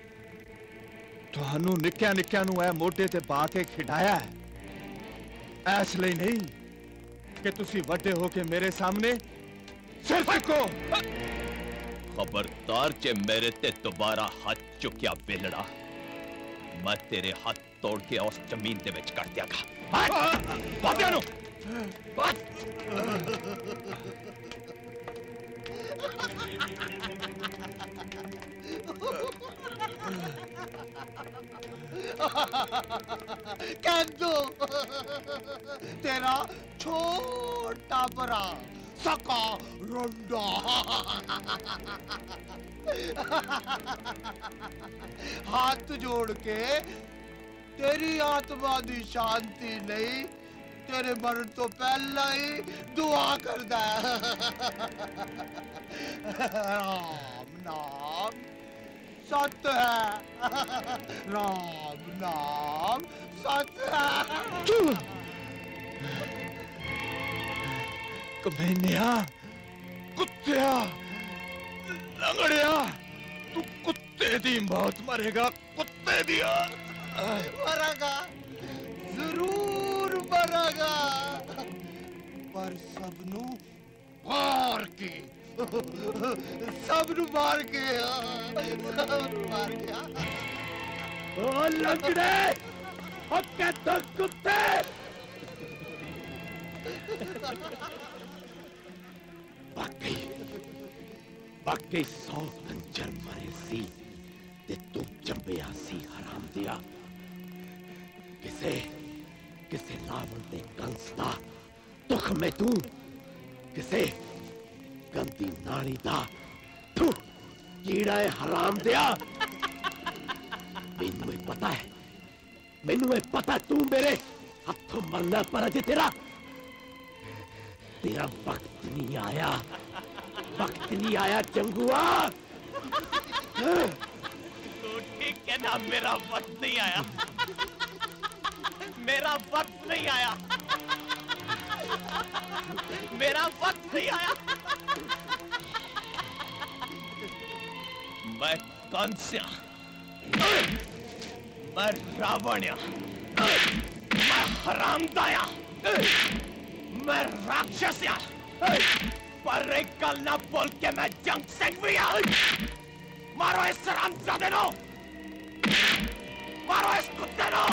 थानू निक्किया निक्किया नू ए मोटे ते पा के खिडाया है, इसलिए नहीं कि तुसी वड्डे होके मेरे सामने सिर चुको। खबरदार जे मेरे ते दोबारा हाथ चुकिया बेलड़ा, मैं तेरे हाथ तोड़ के उस जमीन दे विच कट दियागा। बातियां नु बात कह दो तेरा छोटा बड़ा सका रुंडा हाथ जोड़ के तेरी आत्मा की शांति नहीं, तेरे मरण तो पहला ही दुआ करदा है। राम नाम सत है, राम नाम सत है। कमीनिया, कुत्तिया, लंगड़िया, तू कुत्ते दी मौत मरेगा, कुत्ते दिया। मरेगा, जरूर मरेगा, पर सबनू मार के, सबनू मार के, सबनू मार के। ओ लंगड़े, ओ कहता कुत्ते। वाकई वाकई सौ कंजर मरे सी ते तू जंबिया सी हराम दिया। किसे किसे रावण दे कंस दा दुख में तू, किसे गंदी नाली दा तू कीड़ा है हराम दिया। मैनू ये पता है, मैनू ये पता तू मेरे हाथों मरना पर अजे तेरा तेरा वक्त नहीं आया, वक्त नहीं आया जंगुआ। तो ठीक है ना, मेरा वक्त नहीं आया, मेरा वक्त नहीं आया, मेरा वक्त नहीं आया। मैं कंस्या, मैं रावण्या, मैं हरामदाया, मैं राक्षसिया, पर एक गल ना बोल के मैं जंग सिंह। मारो इस हरामजादे नो, मारो इस कुत्ते नो।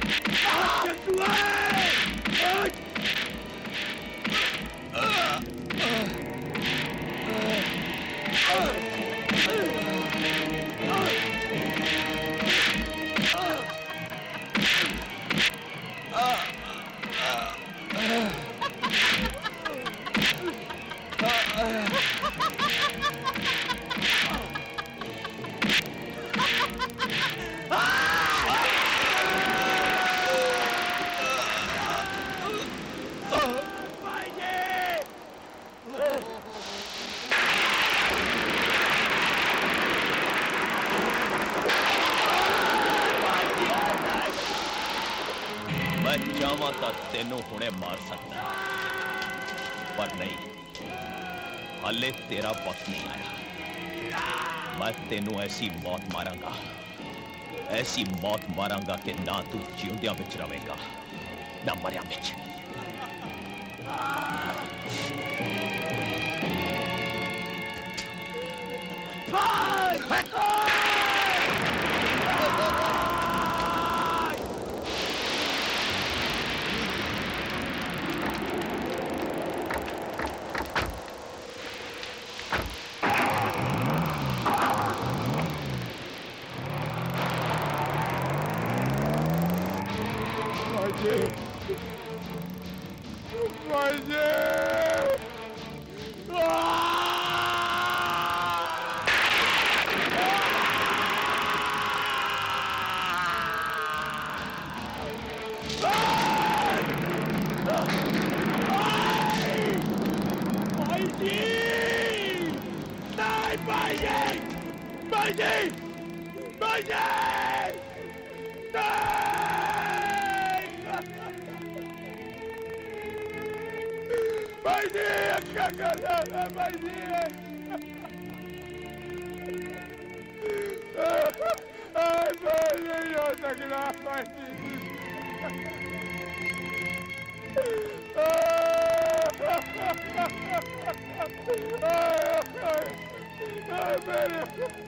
मैं चाहवा तो तेनों हुणे मार सकता, पर नहीं, हाले तेरा वक्त नहीं आया। मैं तेनों ऐसी मौत मारांगा, ऐसी मौत मारांगा कि ना तू जिउंदियां विच रवेगा, ना मरिया विच। भाई जी भाई जी भाई जी भाई जी क्या कर रहा है भाई जी भाई नहीं हो सकता भाई जी मेरे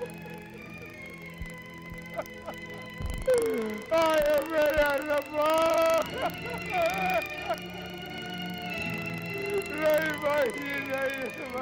आए मेरा रब्बा नहीं भाई नहीं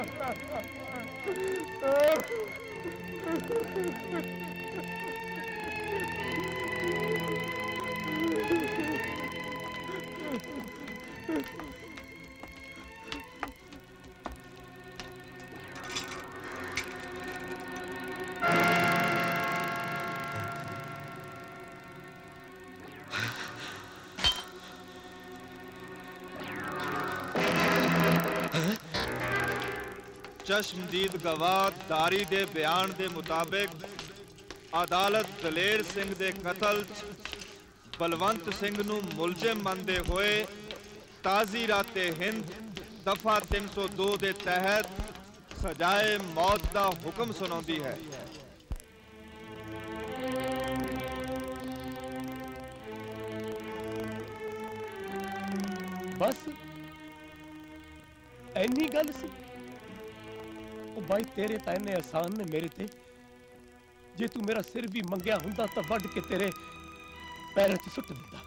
चश्मदीद गवाह दारी दे बयान दे मुताबिक अदालत दलेर सिंह दे कतल बलवंत सिंह नू मुलजिम मनदे होए ताजी राते हिंद दफा तीन सौ दो दे तहत सजाए मौत दा हुक्म सुनाउंदी है। बस ऐनी गल सी भाई तेरे तां इन्ने एहसान ने मेरे ते जे तू मेरा सिर भी मंगया हुंदा तां वड्ड के तेरे पैरों च सुट दिंदा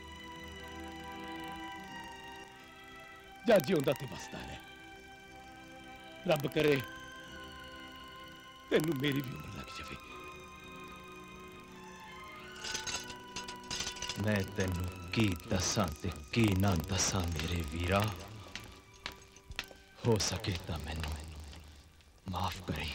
जा जिउंदा ते बसदा रहे रब करे तेनू मेरी भी उम्र लग जावे। मैं तेनू की दसां ते की ना दसां मेरे वीरा हो सके तां मैनू माफ करी।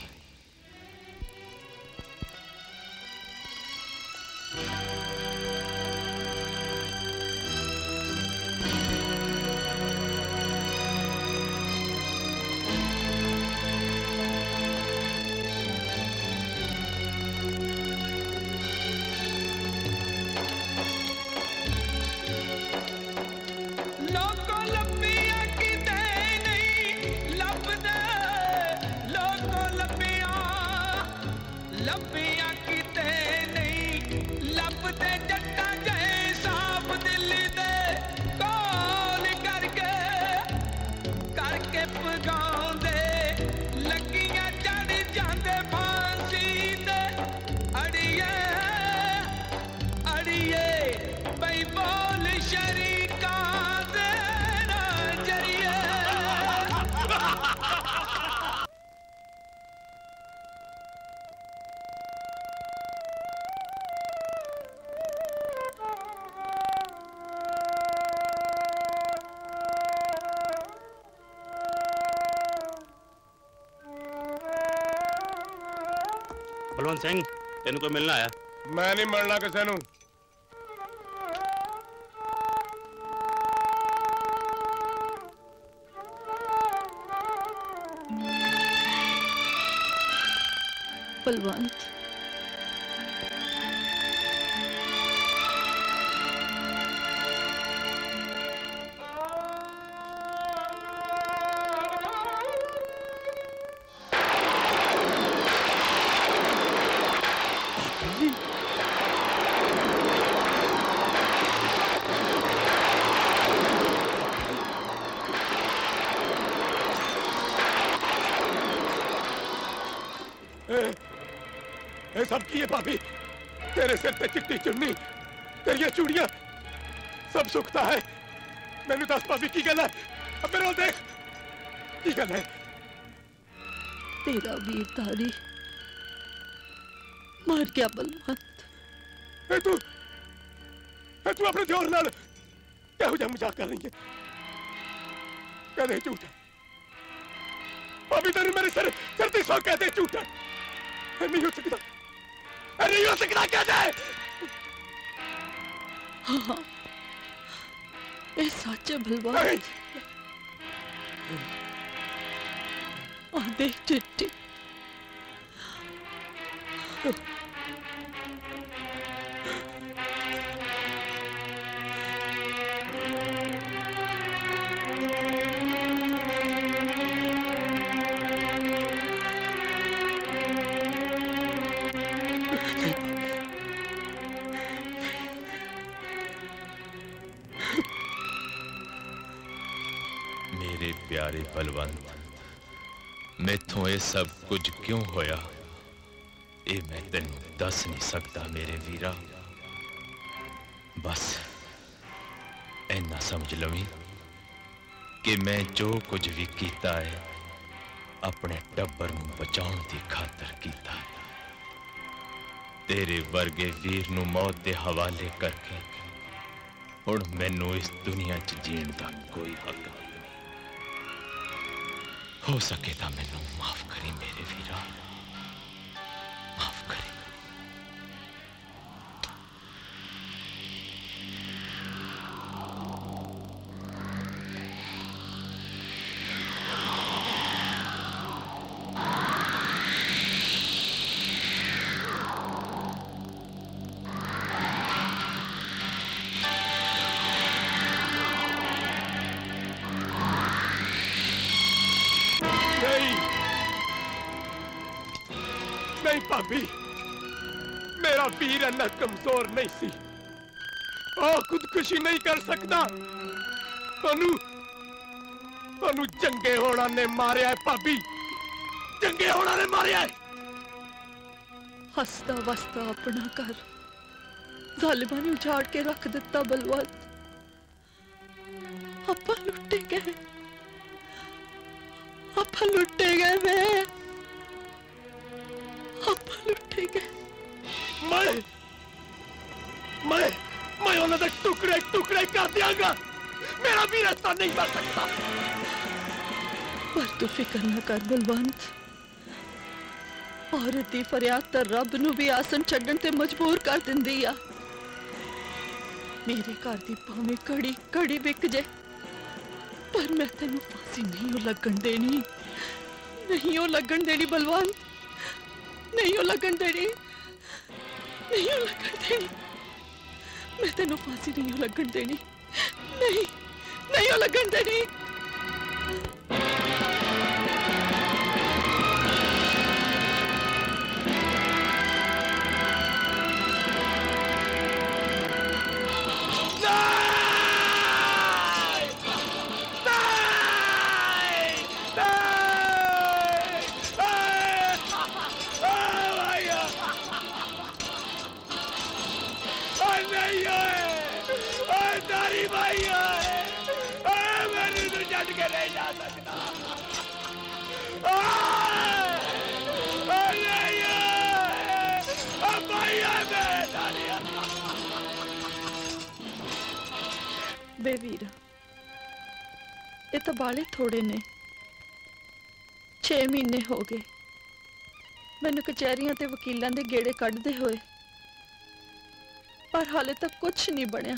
बलवंत सिंह तेन कोई मिलना आया? मैं नहीं मिलना किसी नू। बलवंत सब की है भाभी तेरे सिर पे चिट्टी चुन्नी तेरी चूड़ियां सब सुखता है। मैंने दस भाभी की गल है अब मेरे देख की गल है। तेरा वीर तारी मर गया बलवंत। ए तू ए तू अपने जोर नाल क्या जा मजाक कर रही है? कहते झूठ है भाभी तेरे मेरे सिर सिर दी सौ कहते झूठ है। नहीं हो सकता नहीं हो सकता क्या जाए। हाँ ये सच है बलवंत। आ देख चिट्ठी मेरे प्यारे बलवंत, मैथों ये सब कुछ क्यों होया, ये मैं तेन दस नहीं सकता मेरे वीरा। बस इन्ना समझ लवी कि मैं जो कुछ भी कीता है अपने टब्बर नूं बचाउण दी खातर कीता है। तेरे वर्गे वीर नूं मौत दे हवाले करके हुण मैनू इस दुनिया च जीण दा कोई हक नहीं। हो सके तो मैनू माफ करी मेरे वीरा, माफ करी। नहीं भाभी, मेरा वीर इन्ना कमजोर नहीं सी, ओ खुदकुशी नहीं कर सकता। तनु तनु जंगे होना ने मारिया है भाभी, जंगे होना ने मारिया है। हसता वसता अपना घर जालिमा ने उजाड़ के रख दिता बलवंत। आपा लुटे गए, आपा लुटे गए वे, आपा लुटे गए। मैं मैं मैं उन्हें टुकड़े टुकड़े कर दियांगा, मेरा वीर ऐसा नहीं कर सकता। पर तू फिक्र न कर बलवंत, औरत दी फरियाद तो रब नू भी आसन छड्डण ते मजबूर कर दिंदी आ। मेरे घर दी भावें कड़ी कड़ी विक जे, पर मैं तेनू फांसी नहीं लगन देनी, नहीं ओ लगन देनी बलवंत, नहीं ओ लगन देनी, नहीं ओ लगन देनी। मैं तेनू फांसी नहीं ओ लगन देनी, नहीं नहीं ओ लगन देनी। बेवीरा, ये तो बाले थोड़े ने, छे महीने हो गए मैनू कचहरियां ते वकीलां दे गेड़े कढ़दे होए, पर हाले तक कुछ नहीं बनया।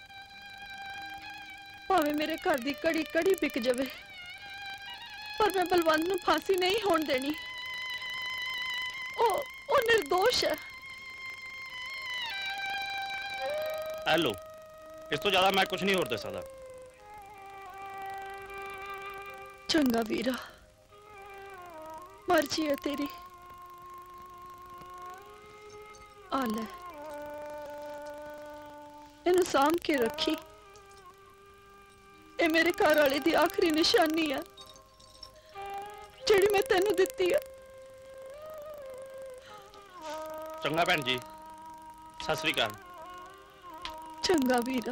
भावें मेरे घर दी कड़ी कड़ी बिक जावे, पर मैं बलवंत नू फांसी नहीं होण देनी। ओ ओ निर्दोष है। हेलो, इस तो ज्यादा मैं कुछ नहीं होर दे सकदा। चंगा वीरा, मर्जी है तेरी। आ ले, इनू साम के रखी, ये मेरे घर वाले दी आखिरी निशानी है जेड़ी मैं तेनू दित्ती है। चंगा भैन जी, सत श्री अकाल। चंगा वीरा।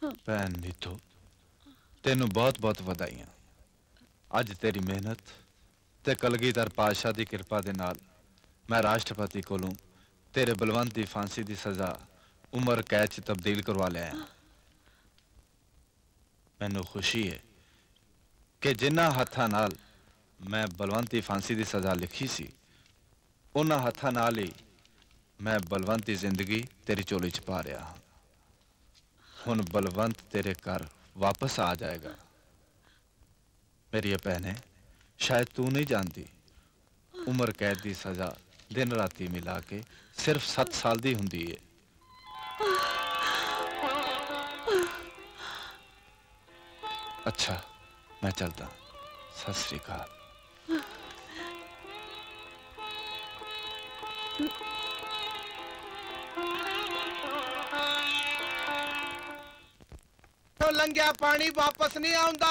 ਭੈਣ ਨੀਤੂ ਤੈਨੂੰ ਬਹੁਤ ਬਹੁਤ ਵਧਾਈਆਂ। ਅੱਜ ਤੇਰੀ ਮਿਹਨਤ ਤੇ ਕਲਗੀਧਰ ਪਾਤਸ਼ਾਹ ਦੀ ਕਿਰਪਾ ਦੇ ਨਾਲ ਮੈਂ ਰਾਸ਼ਟਰਪਤੀ ਕੋਲੋਂ ਤੇਰੇ ਬਲਵੰਤ ਦੀ ਫਾਂਸੀ ਦੀ ਸਜ਼ਾ ਉਮਰ ਕੈਦ 'ਚ ਤਬਦੀਲ ਕਰਵਾ ਲਿਆ। ਮੈਨੂੰ ਖੁਸ਼ੀ ਹੈ ਕਿ ਜਿਨ੍ਹਾਂ ਹੱਥਾਂ ਨਾਲ ਮੈਂ ਬਲਵੰਤ ਦੀ ਫਾਂਸੀ ਦੀ ਸਜ਼ਾ ਲਿਖੀ ਸੀ ਉਹਨਾਂ ਹੱਥਾਂ ਨਾਲ ਹੀ ਮੈਂ ਬਲਵੰਤ ਦੀ ਜ਼ਿੰਦਗੀ ਤੇਰੀ ਝੋਲੀ 'ਚ ਪਾ ਰਿਹਾ ਹਾਂ। ਹੁਣ ਬਲਵੰਤ ਤੇਰੇ ਘਰ ਵਾਪਸ ਆ ਜਾਏਗਾ। ਮੇਰੀ ਭੈਣੇ शायद तू नहीं जानती उम्र कैद की सजा दिन राती मिला के सिर्फ सत्त साल दी हुंदी है। अच्छा मैं चलता। सत श्री अकाल। तो लंघिया पानी वापस नहीं आउंदा।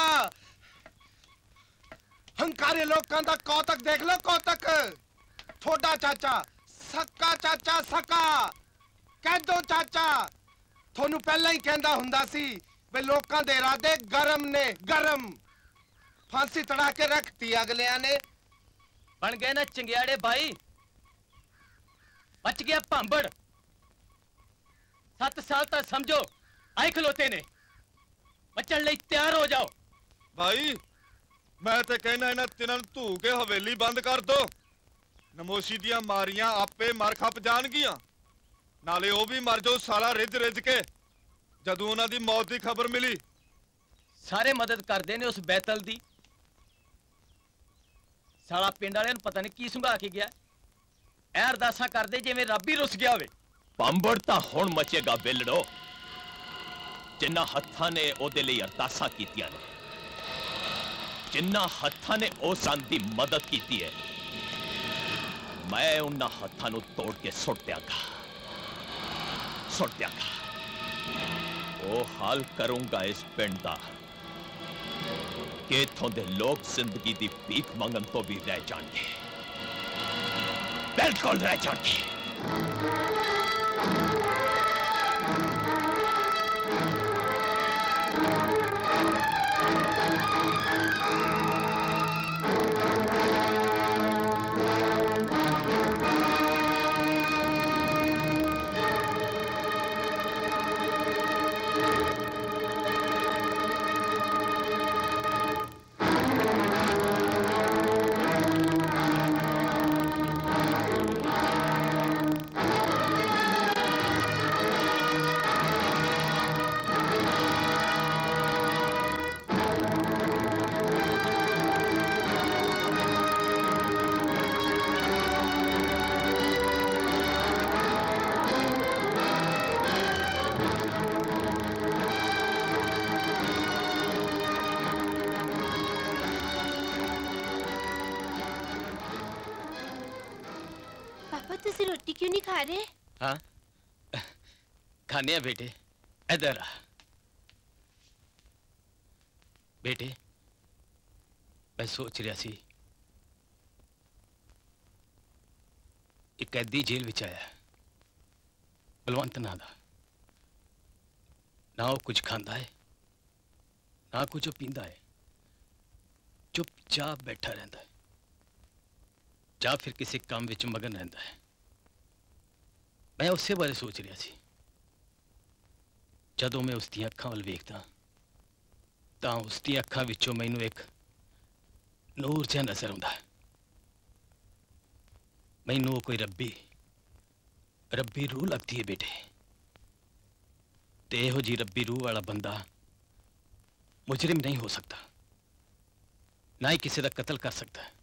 हंकारे लोगों का कौतक देख लो कौतक। थोड़ा चाचा सक्का चाचा सक्का कह दो चाचा। थोनू पहला ही कहंदा हुंदा सी वे लोगों दे इरादे गरम ने गरम। फांसी तड़ा के रखती अगलिया ने। बन गए ना चिंगियाड़े भाई। बच गया भांबड़। सत्त साल तक समझो आए खलोते ने। बचन लई तैयार हो जाओ भाई। मैं तो कहना इन्हां तिन्हां नूं धू के हवेली बंद कर दो। नमोशी दियां मारियां आपे मर खप जाणगियां। नाले ओ भी मर जाओ साला रिज रिज के जदों उन्हां दी मौत दी खबर मिली। सारे मदद करदे ने उस बैतल दी। साला पिंड वालियां नूं पता नहीं की सुंघा के गया। ऐ अरदासां करदे जिवें रब ही रुस गया होवे। पंबड़ तां हुण मचेगा बेलड़ो। जिन्हां हत्थां ने ओदे लई अरदासां कीतियां ने जिन्ना हत्थां ने उस दी मदद की है मैं उन्हां हत्थां नूं तोड़ के सुट दियांगा सुट दियांगा। वो हाल करूंगा इस पिंड दा कि इत्थों दे लोग जिंदगी दी भीख मंगन तो भी रह जाएंगे। बिल्कुल रह जाएंगे। रोटी क्यों नहीं खा रहे? हाँ खाने हैं बेटे। इधर आ बेटे। मैं सोच रहा सी एक कैदी जेल विच आया बलवंत ना दा। ना वो कुछ खांदा है ना कुछ पींदा है। चुपचाप बैठा रहता है या फिर किसी काम विच मगन रहता है। मैं उससे बारे सोच रहा सी जदों मैं उसकी अखां वल वेखदा तां उसकी अखां विचों मैनूं एक नूर जिहा नजर आउंदा है। मैनूं कोई रब्बी रब्बी रूह लगती है बेटे। ते इहो जी रब्बी रूह वाला बंदा मुजरिम नहीं हो सकता ना ही किसी का कत्ल कर सकता है।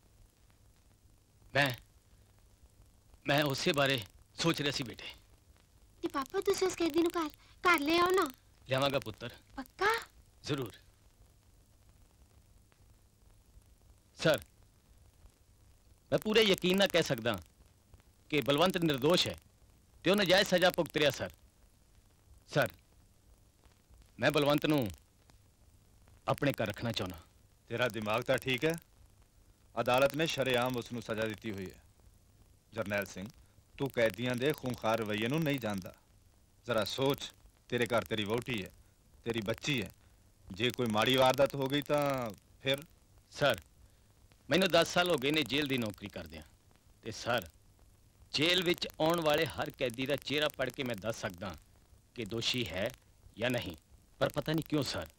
मैं मैं उससे बारे सोच रहा सी बेटे। ते पापा तुसी उस कैदी नूं घर घर ले आओ ना। लियावांगा पुत्र। पक्का? जरूर। सर मैं पूरे यकीन ना कह सकदा कि बलवंत निर्दोष है ते उन्हें जायज सजा भुगत रहा। सर सर मैं बलवंत नूं अपने घर रखना चाहना। तेरा दिमाग तो ठीक है। अदालत ने शरेआम उसनूं सजा दी हुई है। जरनैल सिंह तू कैदियां दे खूंखार रवैये नूं नहीं जानदा। जरा सोच तेरे घर तेरी वोटी है तेरी बच्ची है, जे कोई माड़ी वारदात हो गई तो फिर? सर मैंने दस साल हो गए ने जेल की नौकरी करदे ते सर जेल विच आने वाले हर कैदी का चेहरा पढ़ के मैं दस सकदा कि दोषी है या नहीं, पर पता नहीं क्यों सर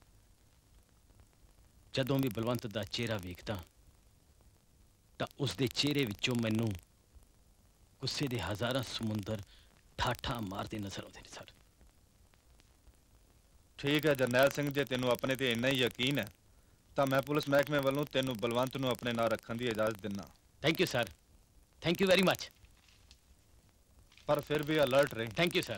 जदों भी बलवंत का चेहरा वेखदा तो उसके चेहरे विचों मैनू गुस्से के हजारां समुंदर ठाठा मारते नजर आते हैं सर। ठीक है जरनैल सिंह, जे तेनू अपने ते इन्ना ही यकीन है तो मैं पुलिस महकमे वालों तेनू बलवंत नू अपने नाल रखने की इजाजत दिना। Thank you sir, thank you very much. पर फिर भी अलर्ट रहे। Thank you sir.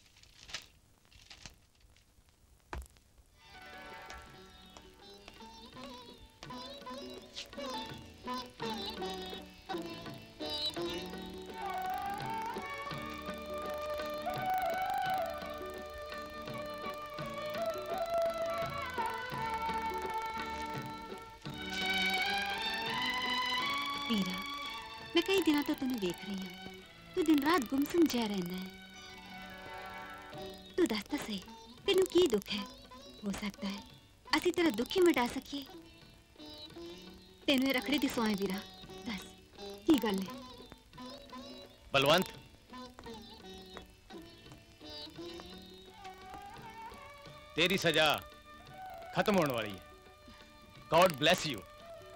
वीरा, मैं कई दिनों तो तेन देख रही हूँ, तू दिन रात गुमसुम जा रहना है। तू दस तो सही, तेनू की दुख है? हो सकता है असी तेरा दुख ही मिटा सकिए। तेनू रखड़ी दी सौं वीरा, दस की गल है? बलवंत तेरी सजा खत्म होने वाली है। God bless you.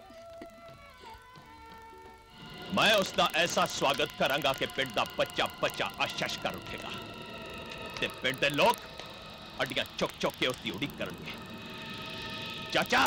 मैं उसका ऐसा स्वागत करांगा कि पिंड का बच्चा बच्चा आशश कर उठेगा ते पिंड के लोग अड्डियां चुक चुक के उसकी उड़ीक करेंगे। चाचा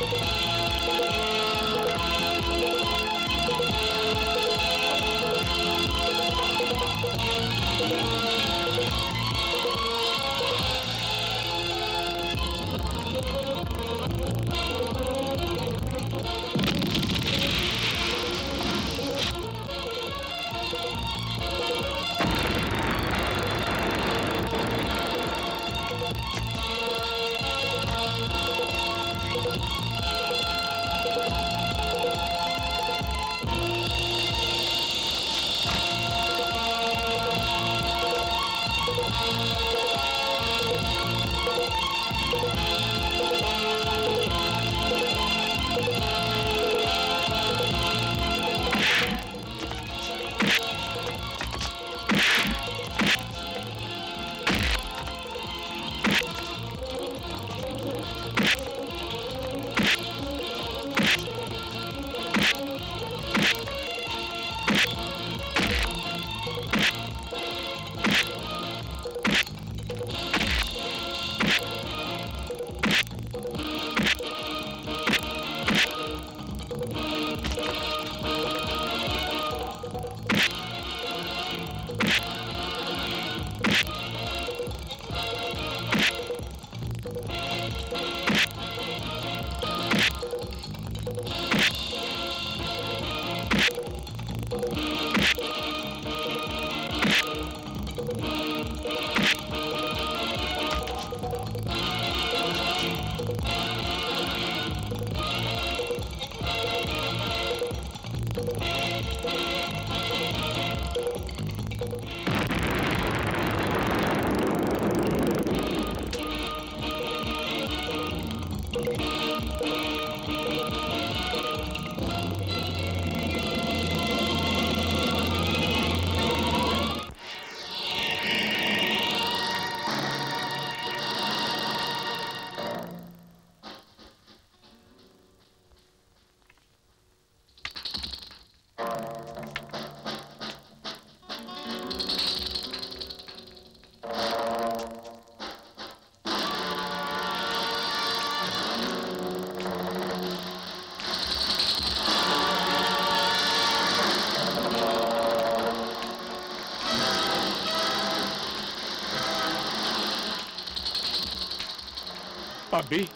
भाभी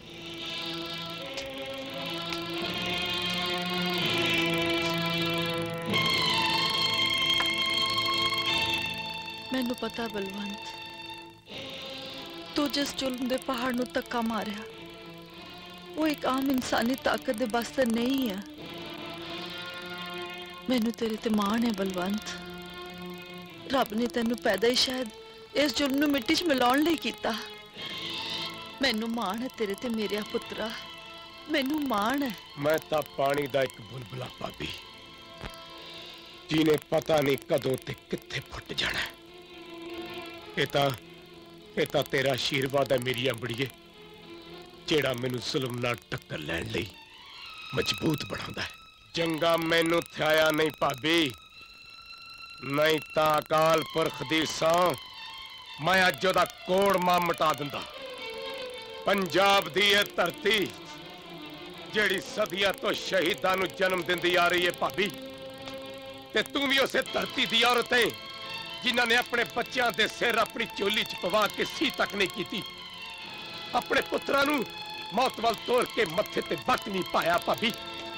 मैनू पता बलवंत तू जिस जुल्म दे पहाड़ नू धक्का मारिया वो एक आम इंसानी ताकत दे बस ते नहीं है। मैनू तेरे ते मान है बलवंत। रब ने तेनू पैदा ही शायद इस जुल्म नू मिट्टी च मिलाउण लई कीता। मैनू मान है तेरे ते मेरे पुत्रा, मैनू मान है। मैं ता पानी दा एक बुलबुला भाभी, जिन्हें पता नहीं कदों ते कित्थे फुट जाना। एता एता तेरा आशीर्वाद है मेरी अंबड़िए, जेड़ा मैनू जुल्म नाल टक्कर लैण लई मजबूत बनांदा है। जंगा मैनू थयाया नहीं भाभी, नहीं ता अकाल पुरख दी सौ मैं अज ओदा कोड़ मां मिटा दिंदा। पंजाब दी ये धरती जेड़ी सदियां तो शहीदां नू जन्म दिंदी आ रही है भाभी, ते तू भी उसे धरती दी औरत है जिन्हां ने अपने बच्चों दे सिर अपनी चोली च पवा के सी तक नहीं कीती, अपने पुत्रां नू मौत वाल तोड़ के मत्थे ते वट नहीं पाया भाभी।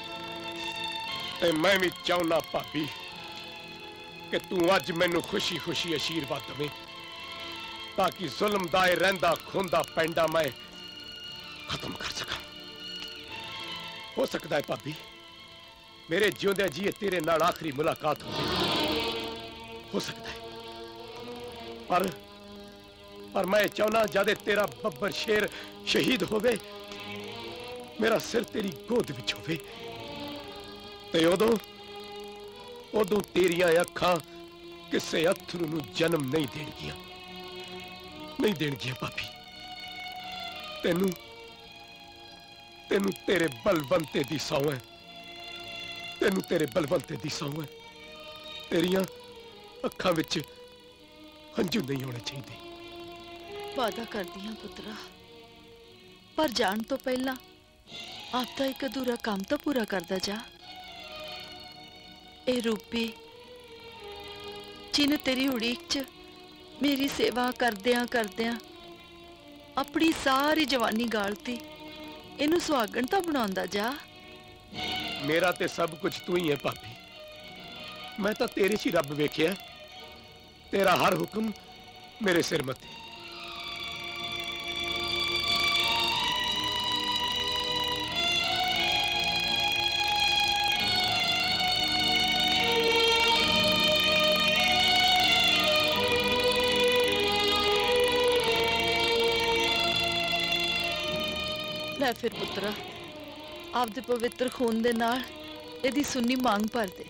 ते मैं भी चाहुंदा भाभी कि तू अज मैनू खुशी खुशी आशीर्वाद दवे, ताकि जुल्म दा रहिंदा खुंदा पैंडा मैं खत्म कर सका। हो सकता है भाभी मेरे जिउंदे जी तेरे नाल आखिरी मुलाकात हो, हो सकता है, पर पर मैं चाहना जदे तेरा बब्बर शेर शहीद होवे, मेरा सिर तेरी गोद विच होवे, ते उदों उदों तेरियां अखां किसे अथरू नू जन्म नहीं देणगियां, नहीं देणगियां भाभी। तेनू तेनू तेरे बलवंते दी सौं है, तेनू तेरे बलवंते दी सौं है। तेरियां अखां विच हंझू नहीं होने चाहिए। वादा कर दिया पुत्रा, पर जान तो पहला आपका एक अधूरा काम तो पूरा करदा जा। ए रूपी जिन तेरी उड़ीक च मेरी सेवा करदियां करदियां अपनी सारी जवानी गालती, इनू सुहागण तो बनांदा जा। मेरा ते सब कुछ तू ही है भाभी। मैं तो तेरे सी रब वेखिया, तेरा हर हुक्म मेरे सिर मथे। ਲੈ फिर पुत्रा आपदे पवित्र खून दे नाल इहदी सुन्नी मांग भर दे।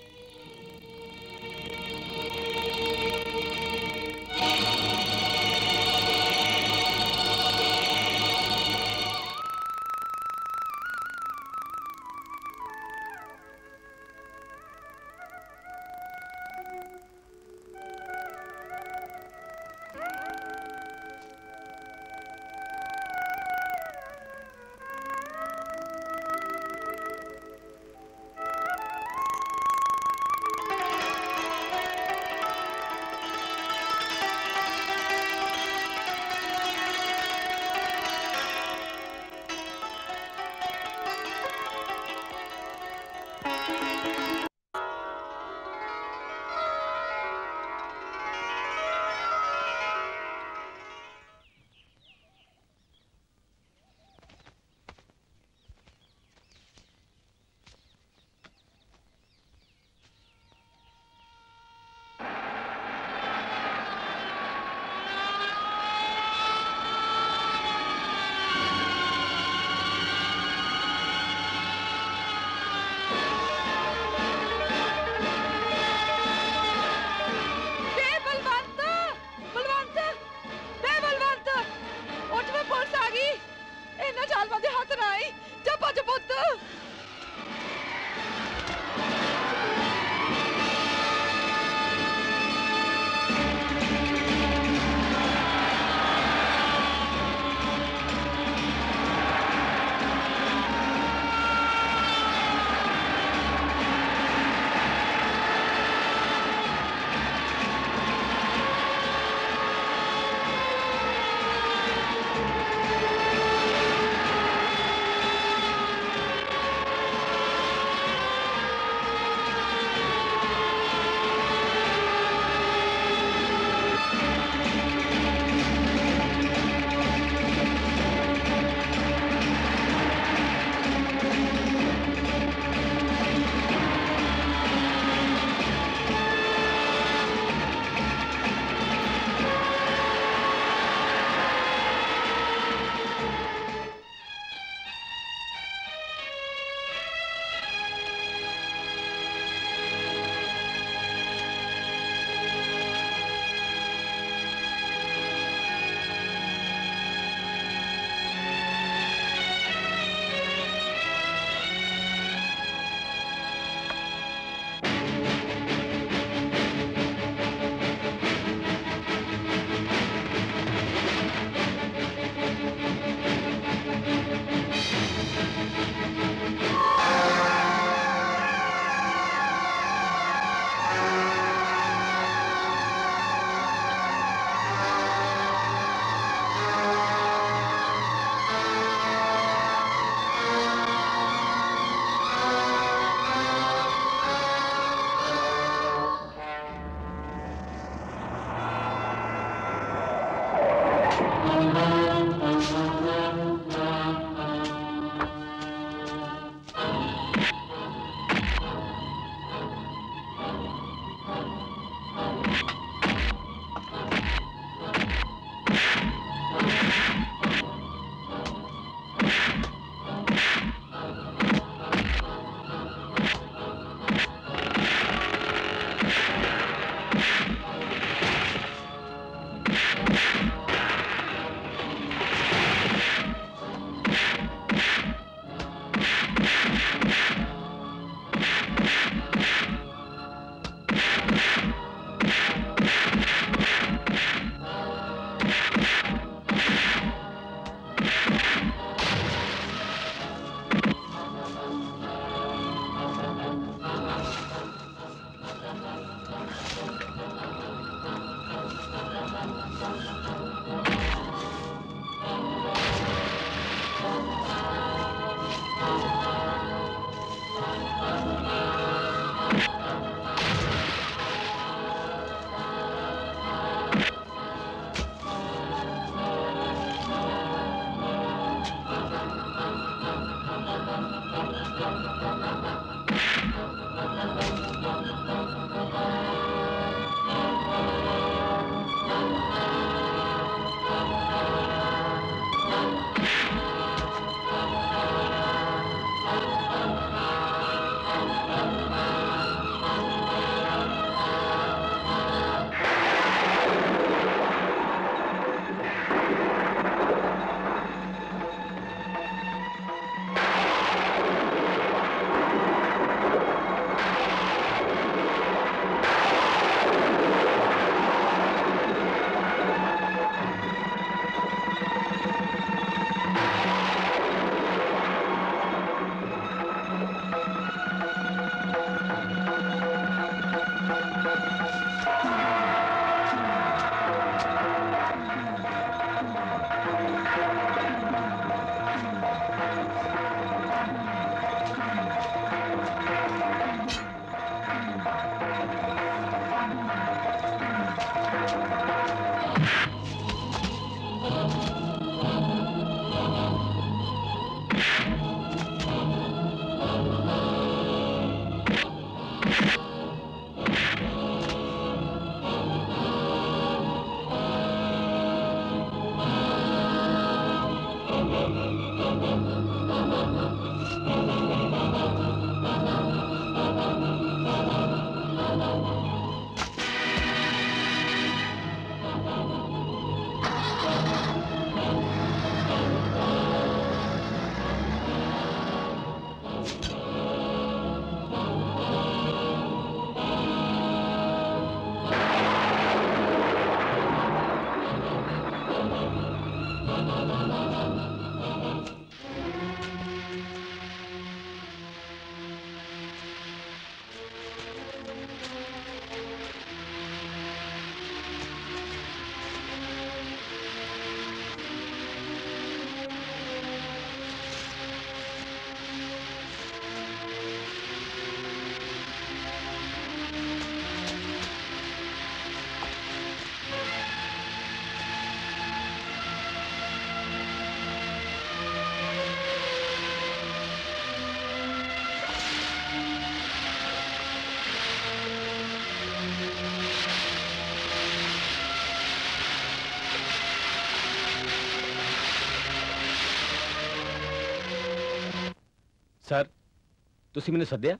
सर तुसी मैंने सद्या?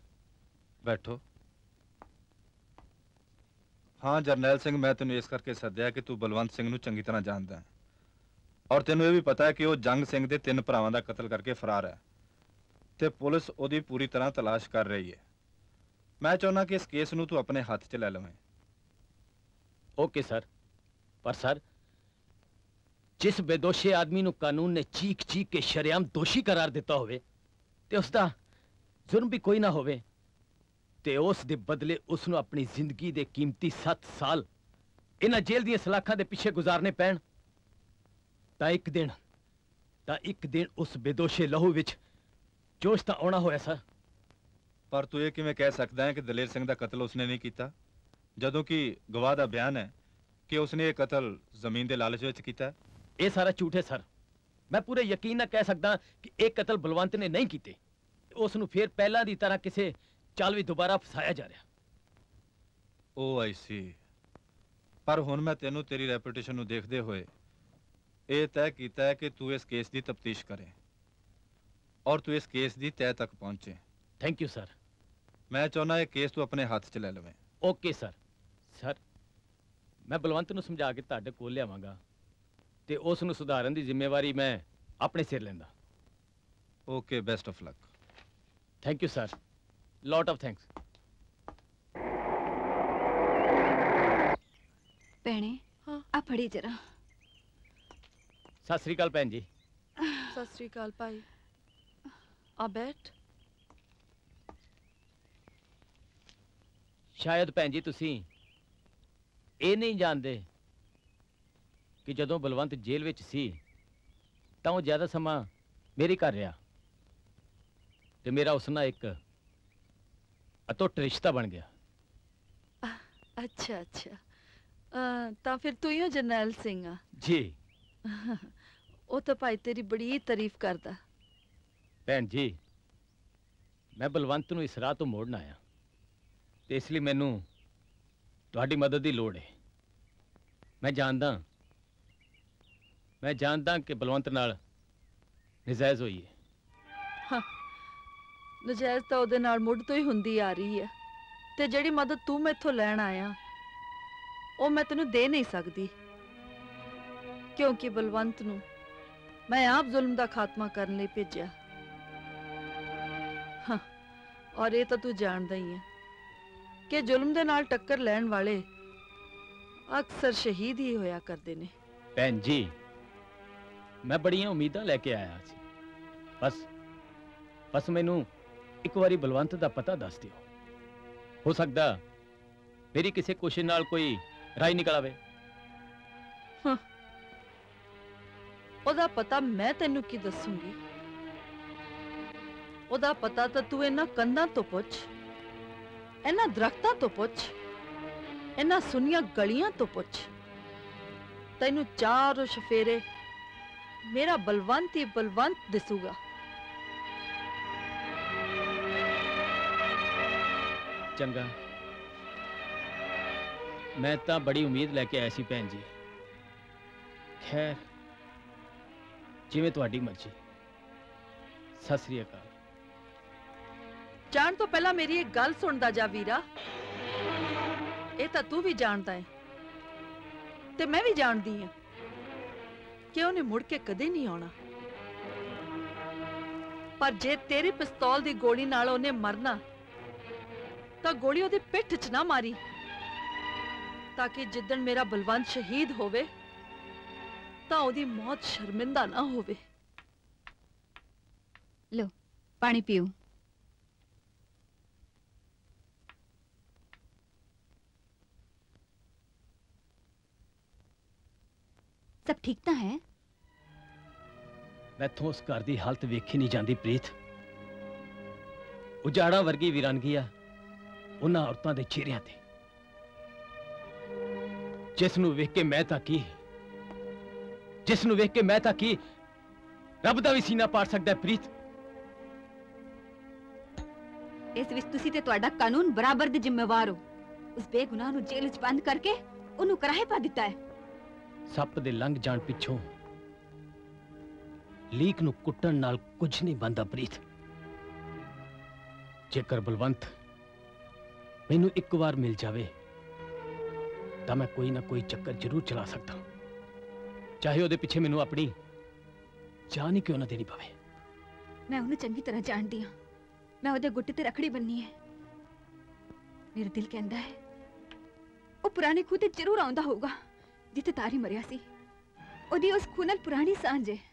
बैठो। हाँ जरनैल सिंह, मैं तेन इस करके सद्या कि तू बलवंत सिंह नूं चंगी तरह जानदा है और तेनों यह भी पता है कि वह जंग सिंह के तीन भरावां दा कतल करके फरार है ते पुलिस उहदी पूरी तरह तलाश कर रही है। मैं चाहुंदा कि इस केस नूं तू अपने हाथ च लै लवें। ओके सर, पर सर जिस बेदोशे आदमी नूं कानून ने चीख चीख के शरेआम दोषी करार दिता होवे ते उसदा जुर्म भी कोई ना होवे ते उस दे बदले उसनूं अपनी जिंदगी दे कीमती सत्त साल इन्हां जेल दीयां सलाखां दे पिछे गुजारने पैण तां एक दिन तां एक दिन उस बेदोशे लहू विच जोश तां आउणा होया सर। पर तू ये किवें कह सकदा है कि दलेर सिंह दा कत्ल उसने नहीं किया, जदों कि गवाह दा बयान है कि उसने ये कत्ल जमीन दे लालच विच कीता है? ये सारा झूठ है सर। मैं पूरे यकीन ना कह सकदा कि एक कत्ल बलवंत ने नहीं कीते, उसनूं फिर पहला दी तरह किसी चाल भी दोबारा फसाया जा रहा। ओ आई सी। पर हुण मैं तेनों तेरी रेपुटेशन नूं देखदे होए ये तय कीता है कि तू इस केस की तफ्तीश करे और तू इस केस की तय तक पहुंचे। Thank you sir. मैं चाहुंदा ये केस तू अपने हाथ च लै लवें। Okay sir. सर मैं बलवंत नूं समझा के तुहाडे कोल लियावांगा ते उस नूं सुधारन दी जिम्मेवारी मैं अपने सिर लैंदा। Okay, best of luck. Thank you sir, lot of thanks. भैणे हाँ? आ फड़ी जरा। सत श्री अकाल भैन जी। सत श्री अकाल भाई, आ बैठ। शायद भैन जी तुसी ये नहीं जानते कि जदों बलवंत जेल विच सी तां वो ज्यादा समा मेरे घर रहा ते मेरा उस नाल एक अटुट रिश्ता बन गया। अच्छा अच्छा अ, तां फिर तू ही हो जरनैल सिंह आ? जी। वो तो भाई तेरी बड़ी तारीफ करदा। भैन जी मैं बलवंत नूं इस राह तो मोड़ना आया ते इसलिए मैनू तुहाडी मदद की लोड़ है। मैं जानदा मैं जानदा कि बलवंत नाल नजायज हुई है। हाँ नजायज तो ਉਹਦੇ ਨਾਲ ਮੁੱਢ ਤੋਂ ਹੀ ਹੁੰਦੀ ਆ ਰਹੀ ਹੈ ਤੇ ਜਿਹੜੀ ਮਦਦ ਤੂੰ ਮੈਥੋਂ ਲੈਣ ਆਇਆ ਉਹ ਮੈਂ ਤੈਨੂੰ ਦੇ ਨਹੀਂ ਸਕਦੀ ਕਿਉਂਕਿ ਬਲਵੰਤ ਨੂੰ ਮੈਂ ਆਪ ਜ਼ੁਲਮ ਦਾ ਖਾਤਮਾ ਕਰਨ ਲਈ ਭੇਜਿਆ। ਹਾਂ ਔਰ ਇਹ ਤਾਂ ਤੂੰ ਜਾਣਦਾ ਹੀ ਹੈ ਕਿ ਜ਼ੁਲਮ ਦੇ ਨਾਲ ਟੱਕਰ ਲੈਣ ਵਾਲੇ ਅਕਸਰ ਸ਼ਹੀਦ ਹੀ ਹੋਇਆ ਕਰਦੇ ਨੇ। ਭੈਣ ਜੀ मैं बड़ियां उम्मीदां लैके आया सी बस बस मैनू एक बारी बलवंत दा पता दस दिओ। हो सकदा मेरी किसी कोशिश नाल कोई राय निकल आवे। हाँ ओदा पता मैं तेनू की दसूंगी। ओदा पता तो तू इन्हां कंधां तो पुछ, इन्हां दरख्तां तो पुछ, इन्हां सुनियां गलियां तो पुछ। तेनू चारों शफेरे मेरा बलवंत ही बलवंत दिसूगा। चंगा मैं तो बड़ी उम्मीद लैके आया सी भैन जी। खैर जिवें तुहाडी मर्जी। सत श्री अकाल। जान तो पहला मेरी एक गल सुनदा जा वीरा। ये तो तू भी जानता है ते मैं भी जानदी हां कि उन्हें मुड़ के कदे नहीं आना। पर जे तेरी पिस्तौल दी गोली नाल उन्हें मरना तो गोली ओदे पिठ च ना मारी ताकि जिद्दन मेरा बलवंत शहीद होवे तो ओदी मौत शर्मिंदा ना होवे। लो पानी पियो। सब ठीक तो है? मैथों उस घर की हालत वेखी नहीं जाती प्रीत। उजाड़ा वर्गी वीरानगी आ उन्हां औरतां दे चेहरियां ते जिस नूं वेख के मैं तां की जिस नूं वेख के मैं तां की रब दा भी सीना पाड़ सकदा है प्रीत। इस विच तुसी ते तुहाडा कानून बराबर दे जिम्मेवार हो। उस बेगुनाह नूं जेल च बंद करके उन्हूं कराहे पा दिता है। सप दे लंघ जाण पिछों लीक नूं कुट्टण नाल कुछ नहीं बनदा प्रीत। जेकर बलवंत मैनू एक बार मिल जावे तां मैं कोई ना कोई चक्कर जरूर चला सकदा, चाहे उहदे पिछे मैनू अपनी जान ही क्यों ना देनी पवे। मैं उन्हें चंगी तरह जानदी हां। मैं उहदे गुट्टे ते रखड़ी बन्नी है। मेरा दिल कहंदा है वो पुराने खूह ते जरूर आउंदा होगा जिथे तारी मरिया सी। ओदी उस खूह नाल पुरानी सांझ है।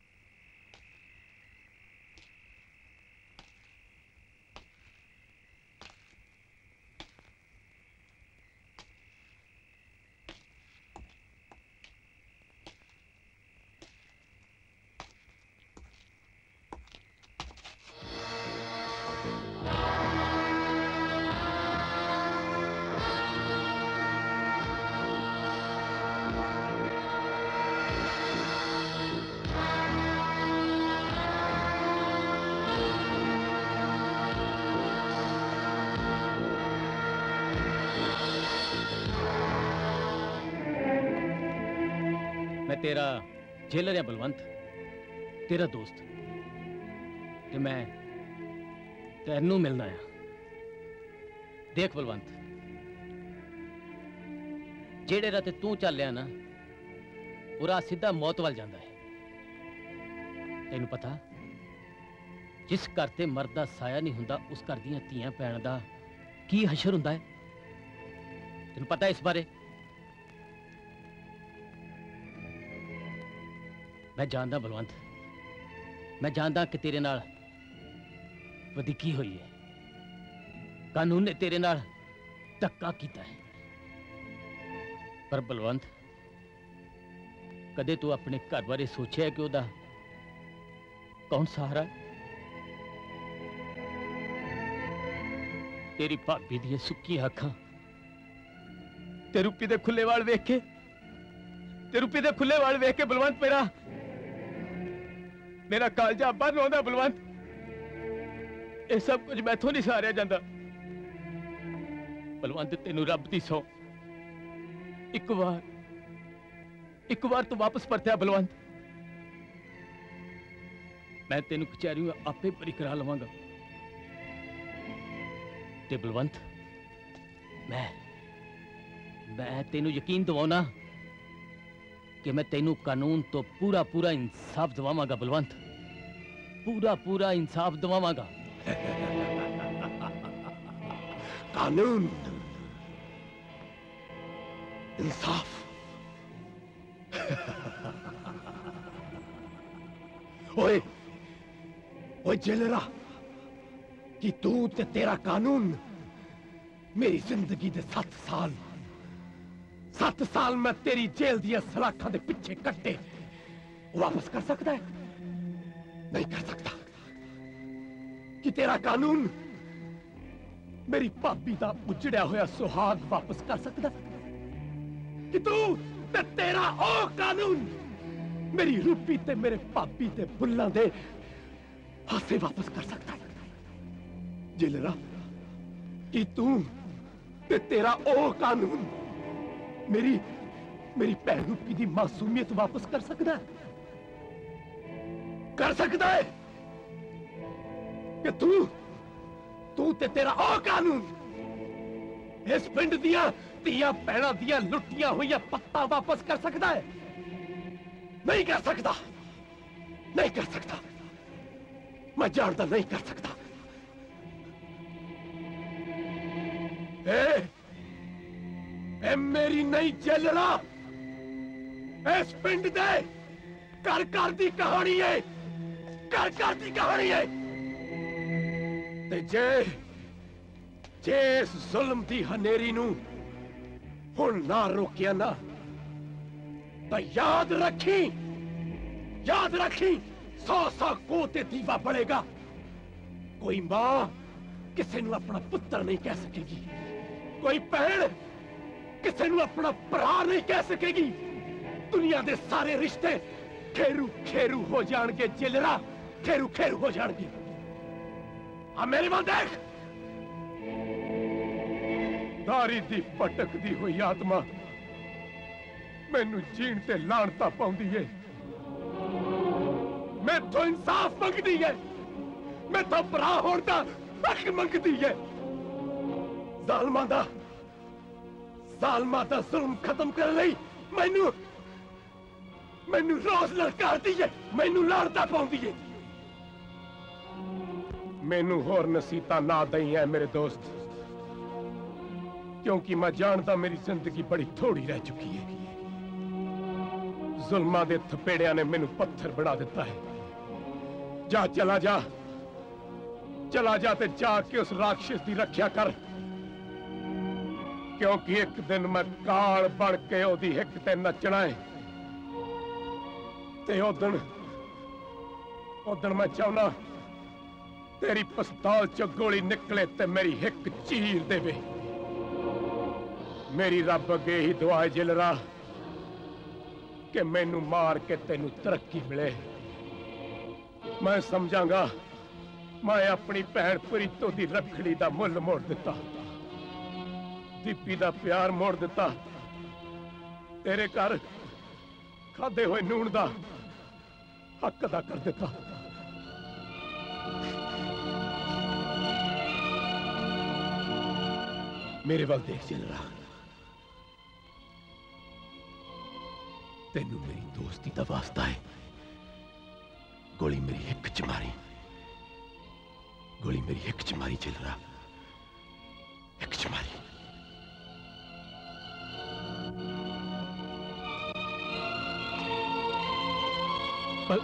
मैं तेरा जेलर है बलवंत, तेरा दोस्त, ते मैं तैनू मिलना है। देख बलवंत, जेड़े राह ते तू चल ना वो राह सीधा मौत वाल जांदा है। तेनू पता जिस घर ते मर्द दा साया नहीं हुंदा उस घर दियां धीआं भैणां दा की हशर हुंदा है। तेनू पता है इस बारे? मैं जानदा बलवंत, मैं जानदा कि तेरे नाल वधीकी हुई है। कानून ने तेरे नाल धक्का कीता है। पर बलवंत, कदे तू अपने घर बारे सोचिया कि उहदा कौन सहारा? तेरी भाभी दी सुक्की अखां ते रूपी दे खुले वाल वेख के ते रूपी दे खुले वाल वेख के बलवंत मेरा मेरा कालजा बन रोंदा। बलवंत, ये सब कुछ मैथों नहीं सहारिया जांदा। बलवंत, तेनू रब दी सौ, एक बार एक बार तू वापस परत्या। बलवंत, मैं तेनू कचहरी आपे बरी करा लवांगा। ते बलवंत, मैं मैं तेनू यकीन दिवाना कि मैं तेनू कानून तो पूरा पूरा इंसाफ दिवावांगा। बलवंत, पूरा पूरा इंसाफ दिवावांगा। कानून, इंसाफ। ओए ओए जेलरा, कि तू ते तेरा कानून मेरी जिंदगी दे सत्त साल सत्त साल मैं तेरी जेल दिया सलाखां दे पिछे कट्टे वापस कर सकता है? नहीं कर सकता। कि तेरा कानून मेरी भाभी दा उजड़िया होया सुहाग वापस कर सकता? कि तू ते तेरा ओ कानून मेरी रूपी ते मेरे भाभी ते बुल्लां दे हासे वापस कर सकता है? जेलरा, कि तू ते तेरा ओ कानून मेरी मेरी भैन रूपी दी मासूमियत वापस कर सकता है? कर सकता है? कि तू तू ते तेरा ओ कानून इस पिंड दिया तिया भैणा दिया लुटिया हुई पत्ता वापस कर सकता है? नहीं कर सकता, नहीं कर सकता। मैं जानता नहीं कर सकता। ए, ए मेरी नहीं जेलरा, इस पिंड दे कर कर दी कहानी है, कर कर दी कहानी है। ते जे जे इस जुल्म दी हनेरी नू हुण ना रोकिया ना, तो याद रखी याद रखी सौ सौ को ते दीवा बढ़ेगा। कोई मां किसी नू अपना पुत्र नहीं कह सकेगी, कोई भैन किसी नू अपना भरा नहीं कह सकेगी। दुनिया दे सारे रिश्ते खेरू खेरू हो जाएंगे जेलरा, खेरू खेरू हो जाएंगे। आ मेरी मां देख, दारी दी भटकदी हुई आत्मा मैनू जीण ते लानता पाउंदी है। मैं तो इंसाफ मंगदी है, मैं तो भरा होण दा हक मंगदी है। जालमां दा जालमां दा जुल्म खत्म करने लई मैनू मैनू रोज ललकारदी है, मैनू लानता पाउंदी है। मैनू होर नसीहतां ना दई है मेरे दोस्त, क्योंकि मैं जानता मेरी जिंदगी बड़ी थोड़ी रह चुकी है। जुल्मां दे थपेड़ियां ने मैनू पत्थर बना दिता है। जा चला जा चला जा ते जाके उस राक्षस की रक्षा कर, क्योंकि एक दिन मैं काल बन के ओदी हिक ते नचना है। ते उदण उदण मैं चाहना तेरी पिस्तौल चो गोली निकले ते मेरी हिक चीर देवे। मेरी रब अगे ही दुआ है जेलरा कि मैनू मार के तेनू तरक्की मिले। मैं समझांगा मैं अपनी भैन प्रीतो दी रखड़ी दा मुल मोड़ दिता, दीपी दा प्यार मोड़ दिता, तेरे घर खादे हुए नून दा हक अदा कर दिता। मेरे वाल देख जेलरा, तेनू मेरी दोस्ती का वास्ता है। गोली मेरी हिक च मारी, गोली मेरी हिक च मारी जेलरा, हिक च मारी। पर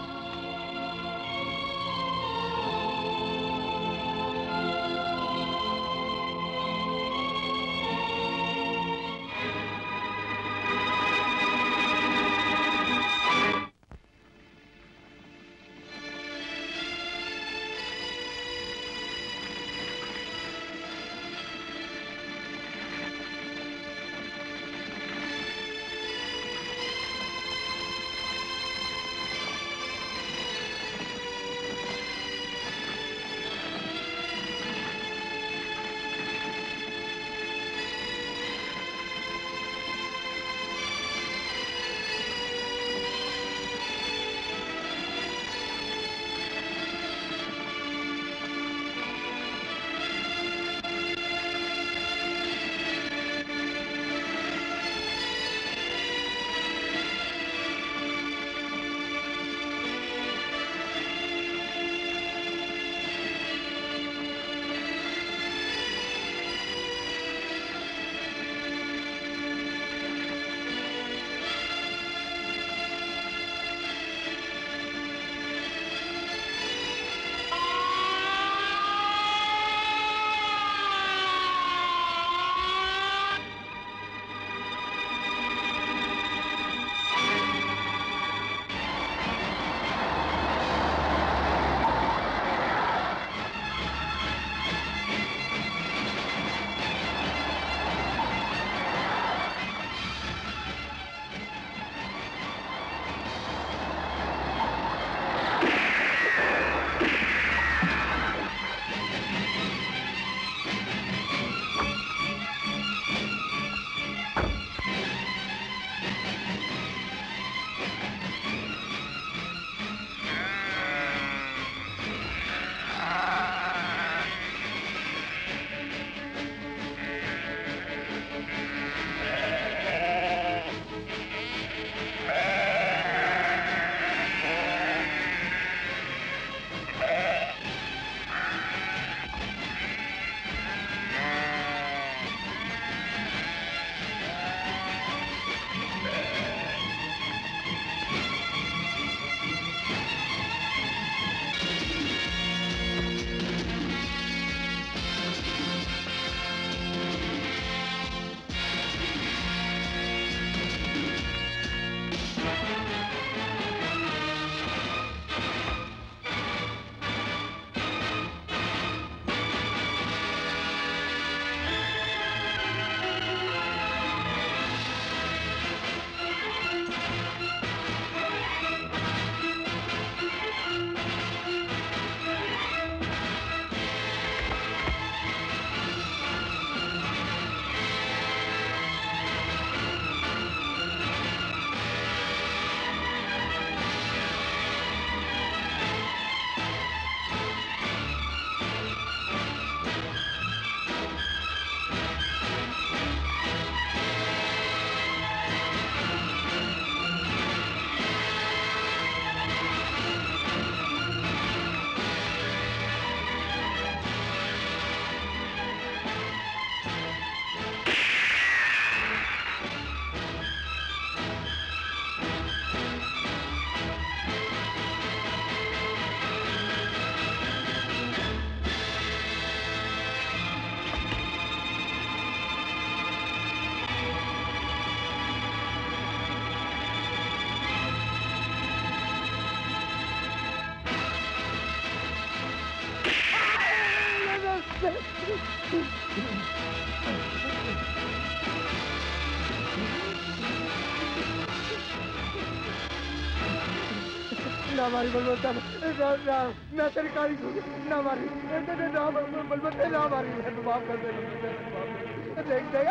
ना मारी बलवंता ना ना मैं तेरी काली ना मारी ना बलवंता ना मारी मैं माफ कर दे देख देगा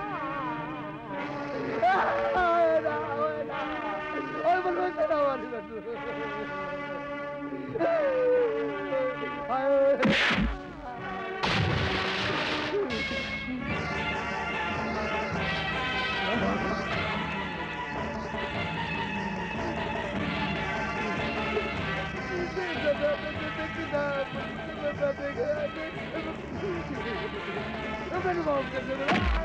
और बलवंता ना मारी मैंने माफ कर दे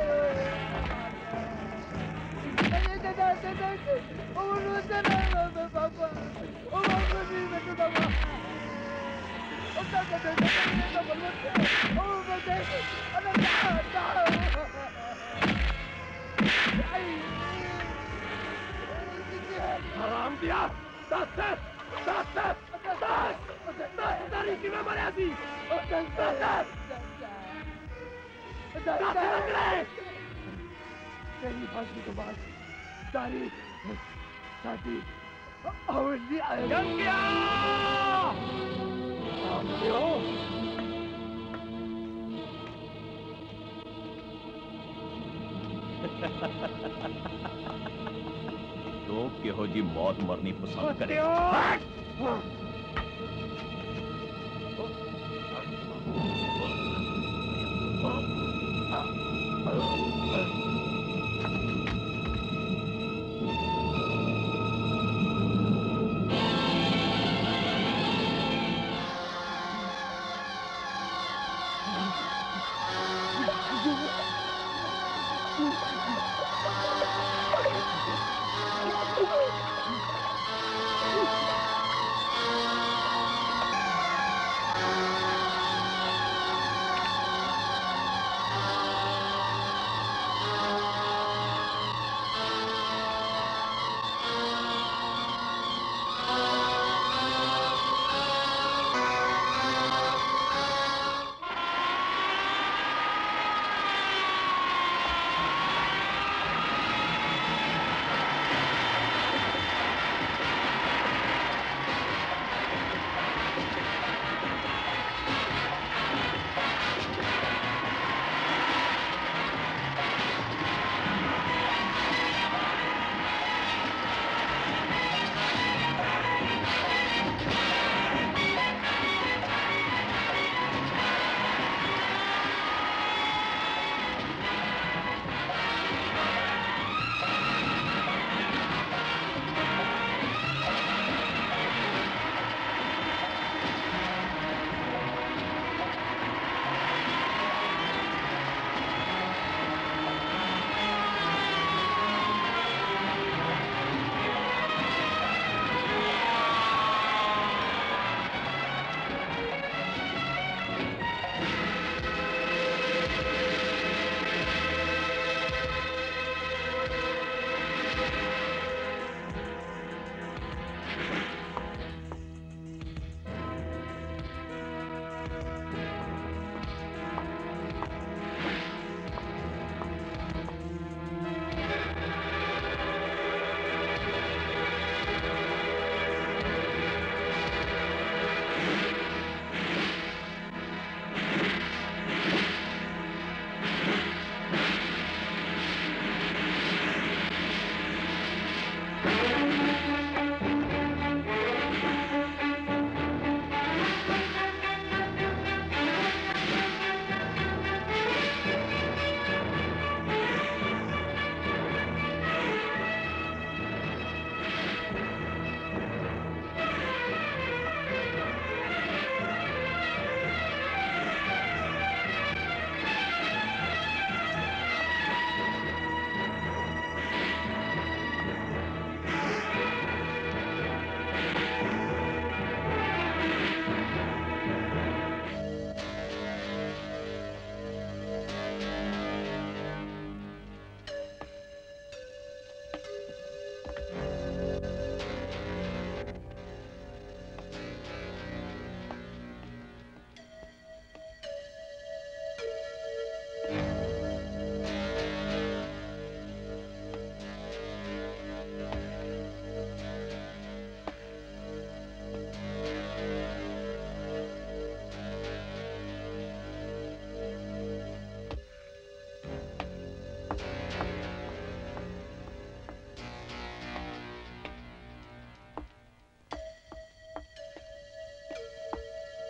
पापा ओ बाबा नहीं मैं बाबा ओ काका दे दे ओ बचे अरे ना हराम दिया दस दस दस दस तारीख की मैं मरिया थी दस दस तेरी फांसी के बाद तारीख शादी अवधि गंगिया तू किहो जी मौत मरनी पसंद करे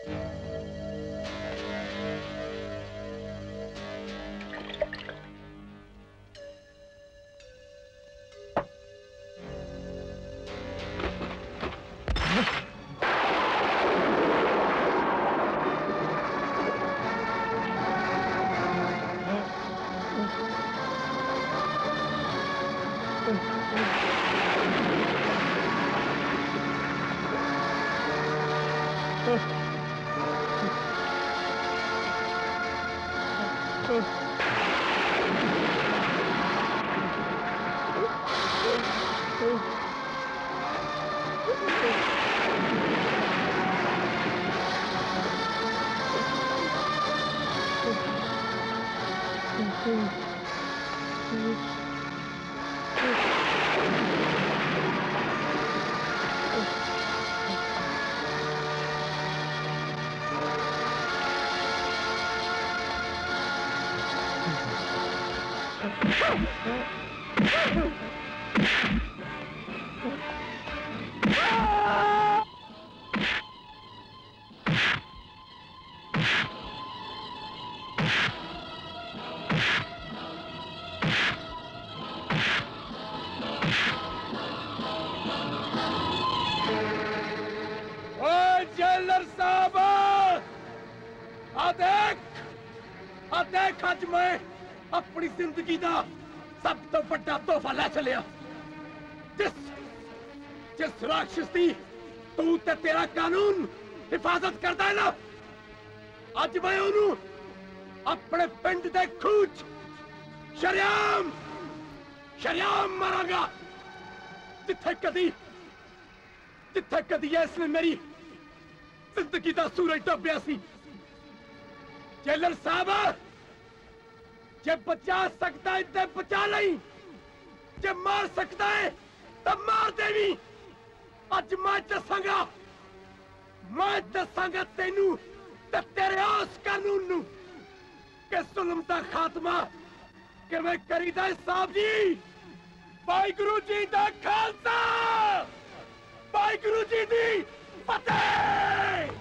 जेलर साहब आ देख आ देख अज मैं अपनी जिंदगी का सब तो बड़ा तोहफा लै चलिया जिस जिस राक्षस की तू ते तेरा कानून हिफाजत करता है ना अज मैं उन्होंने अपने पिंड दे खूच शरियाम शरियाम मारांगा जिथे कदी जिथे कदी इसने मेरी जिंदगी का सूरज डब्बिया सी जेलर साहब जे बचा सकता है तो बचा नहीं जे मार सकता है तो मार देवी अज मैं दसांगा मैं दसांगा तेनू ते तेरे उस कानून नू कि जुल्म दा खात्मा किवें करीदा है साहब जी वाहिगुरू जी दा खालसा वाहिगुरू जी दी फतेह।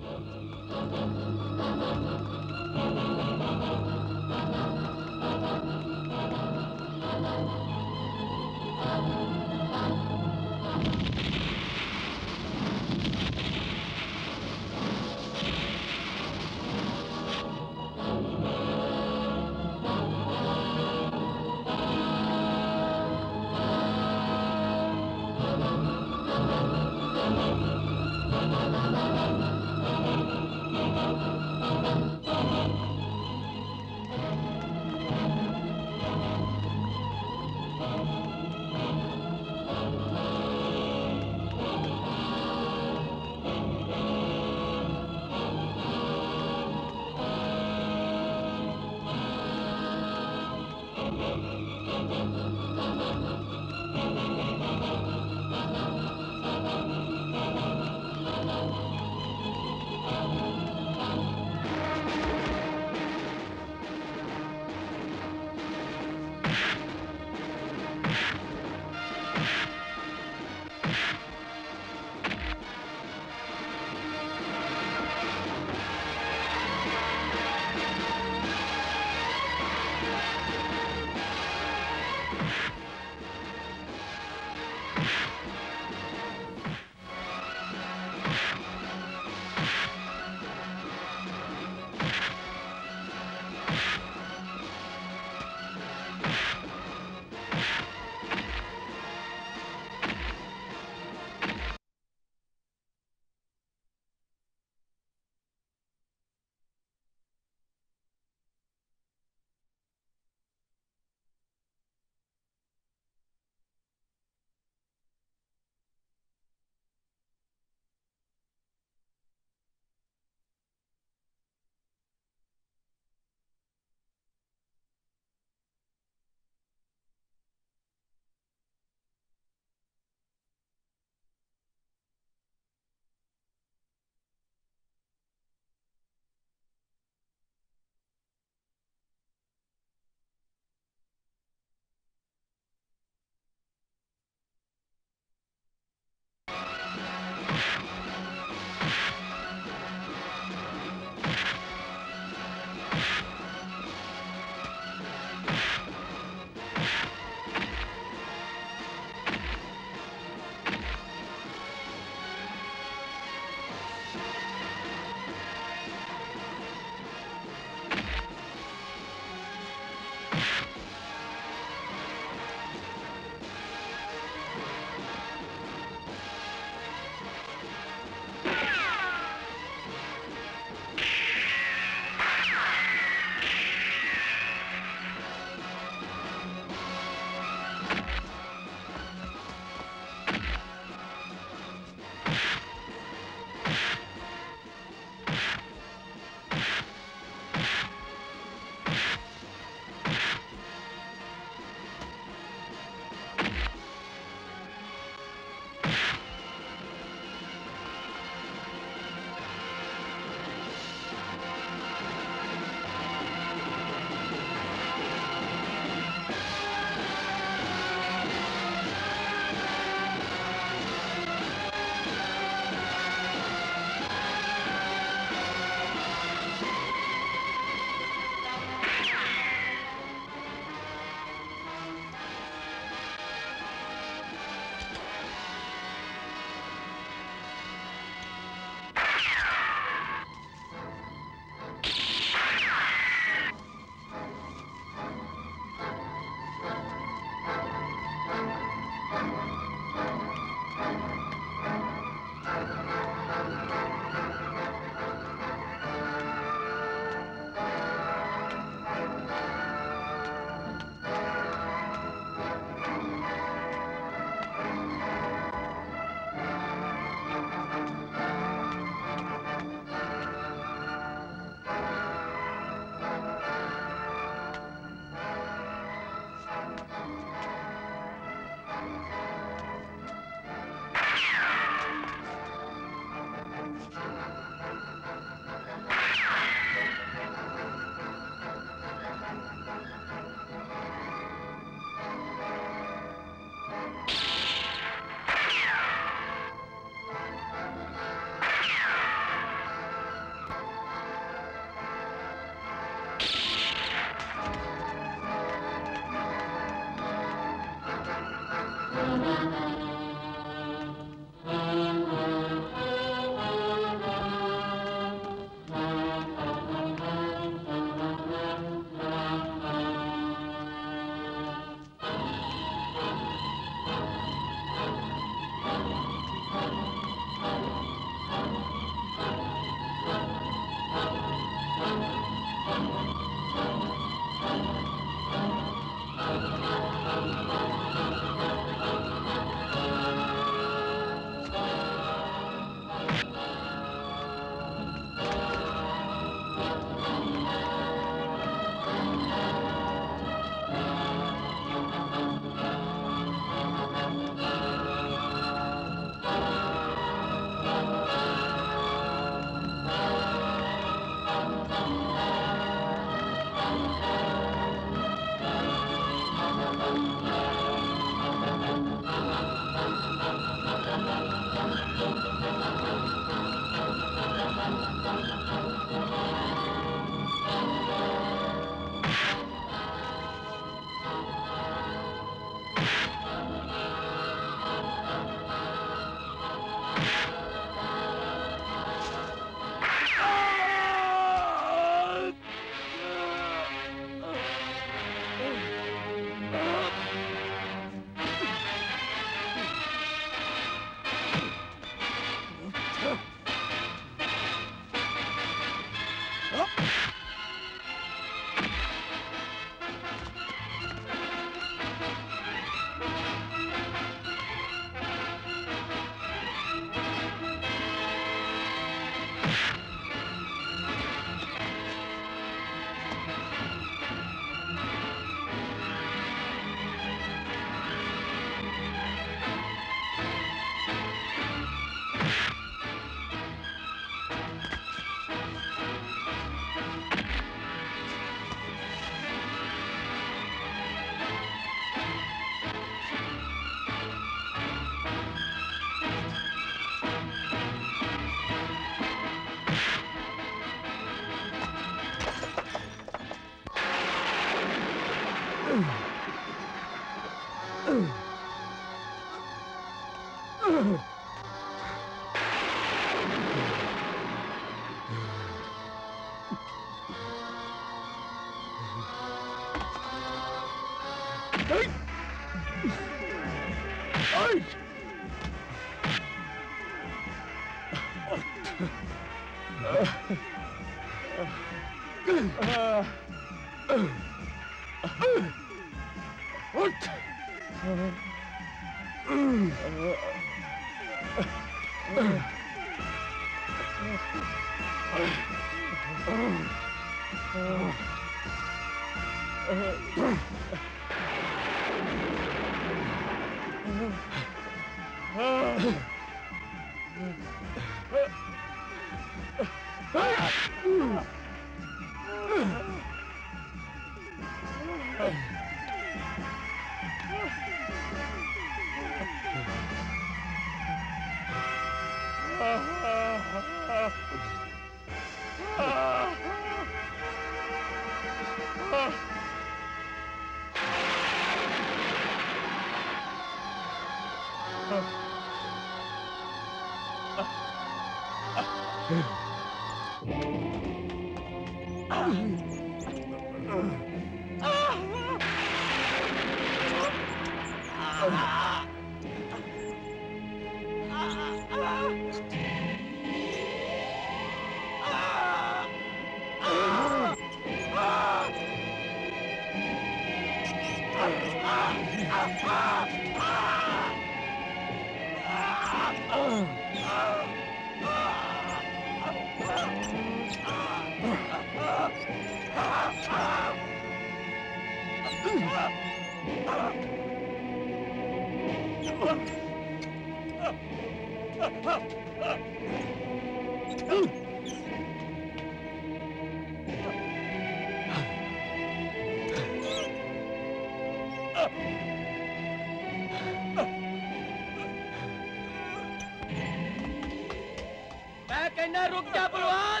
मैं कहना रुक जा बलवान।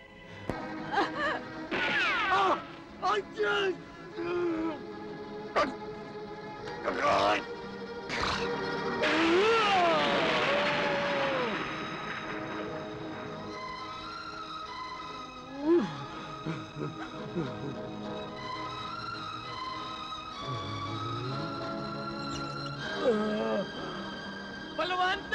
बलवंत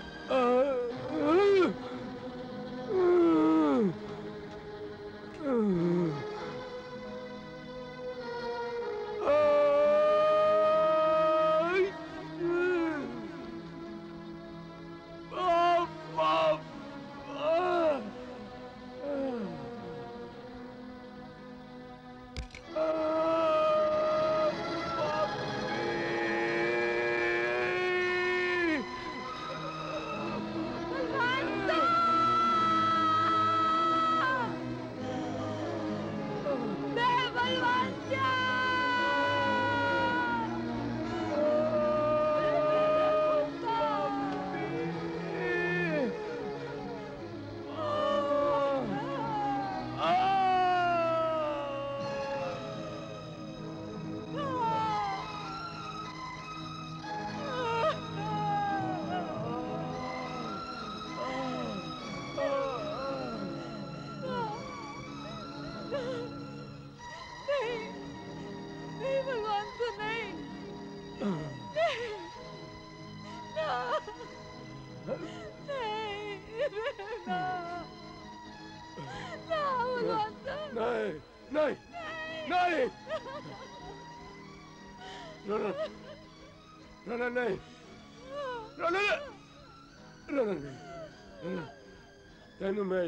तेनू मैं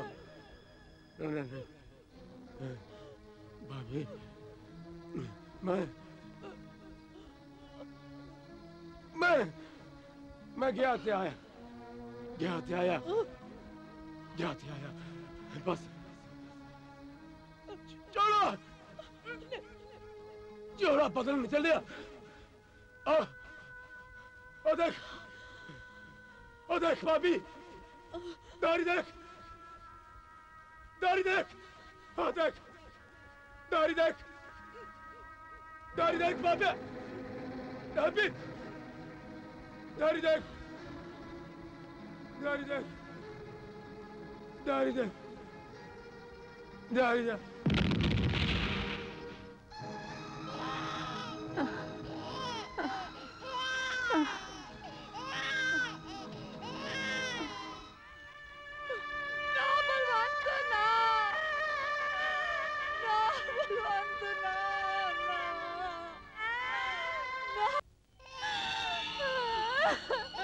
भाभी मैं मैं मैं गया ते आया गया ते आया गया ते आया बस चोड़ा चोड़ा पता नहीं चल दिया आ, आ देख आ देख भाभी दारी देख दारी देख हाँ देख दारी देख दारी देख बाबा भाभी दारी देख दारी देख दारी देख दारी देख Ha ha ha!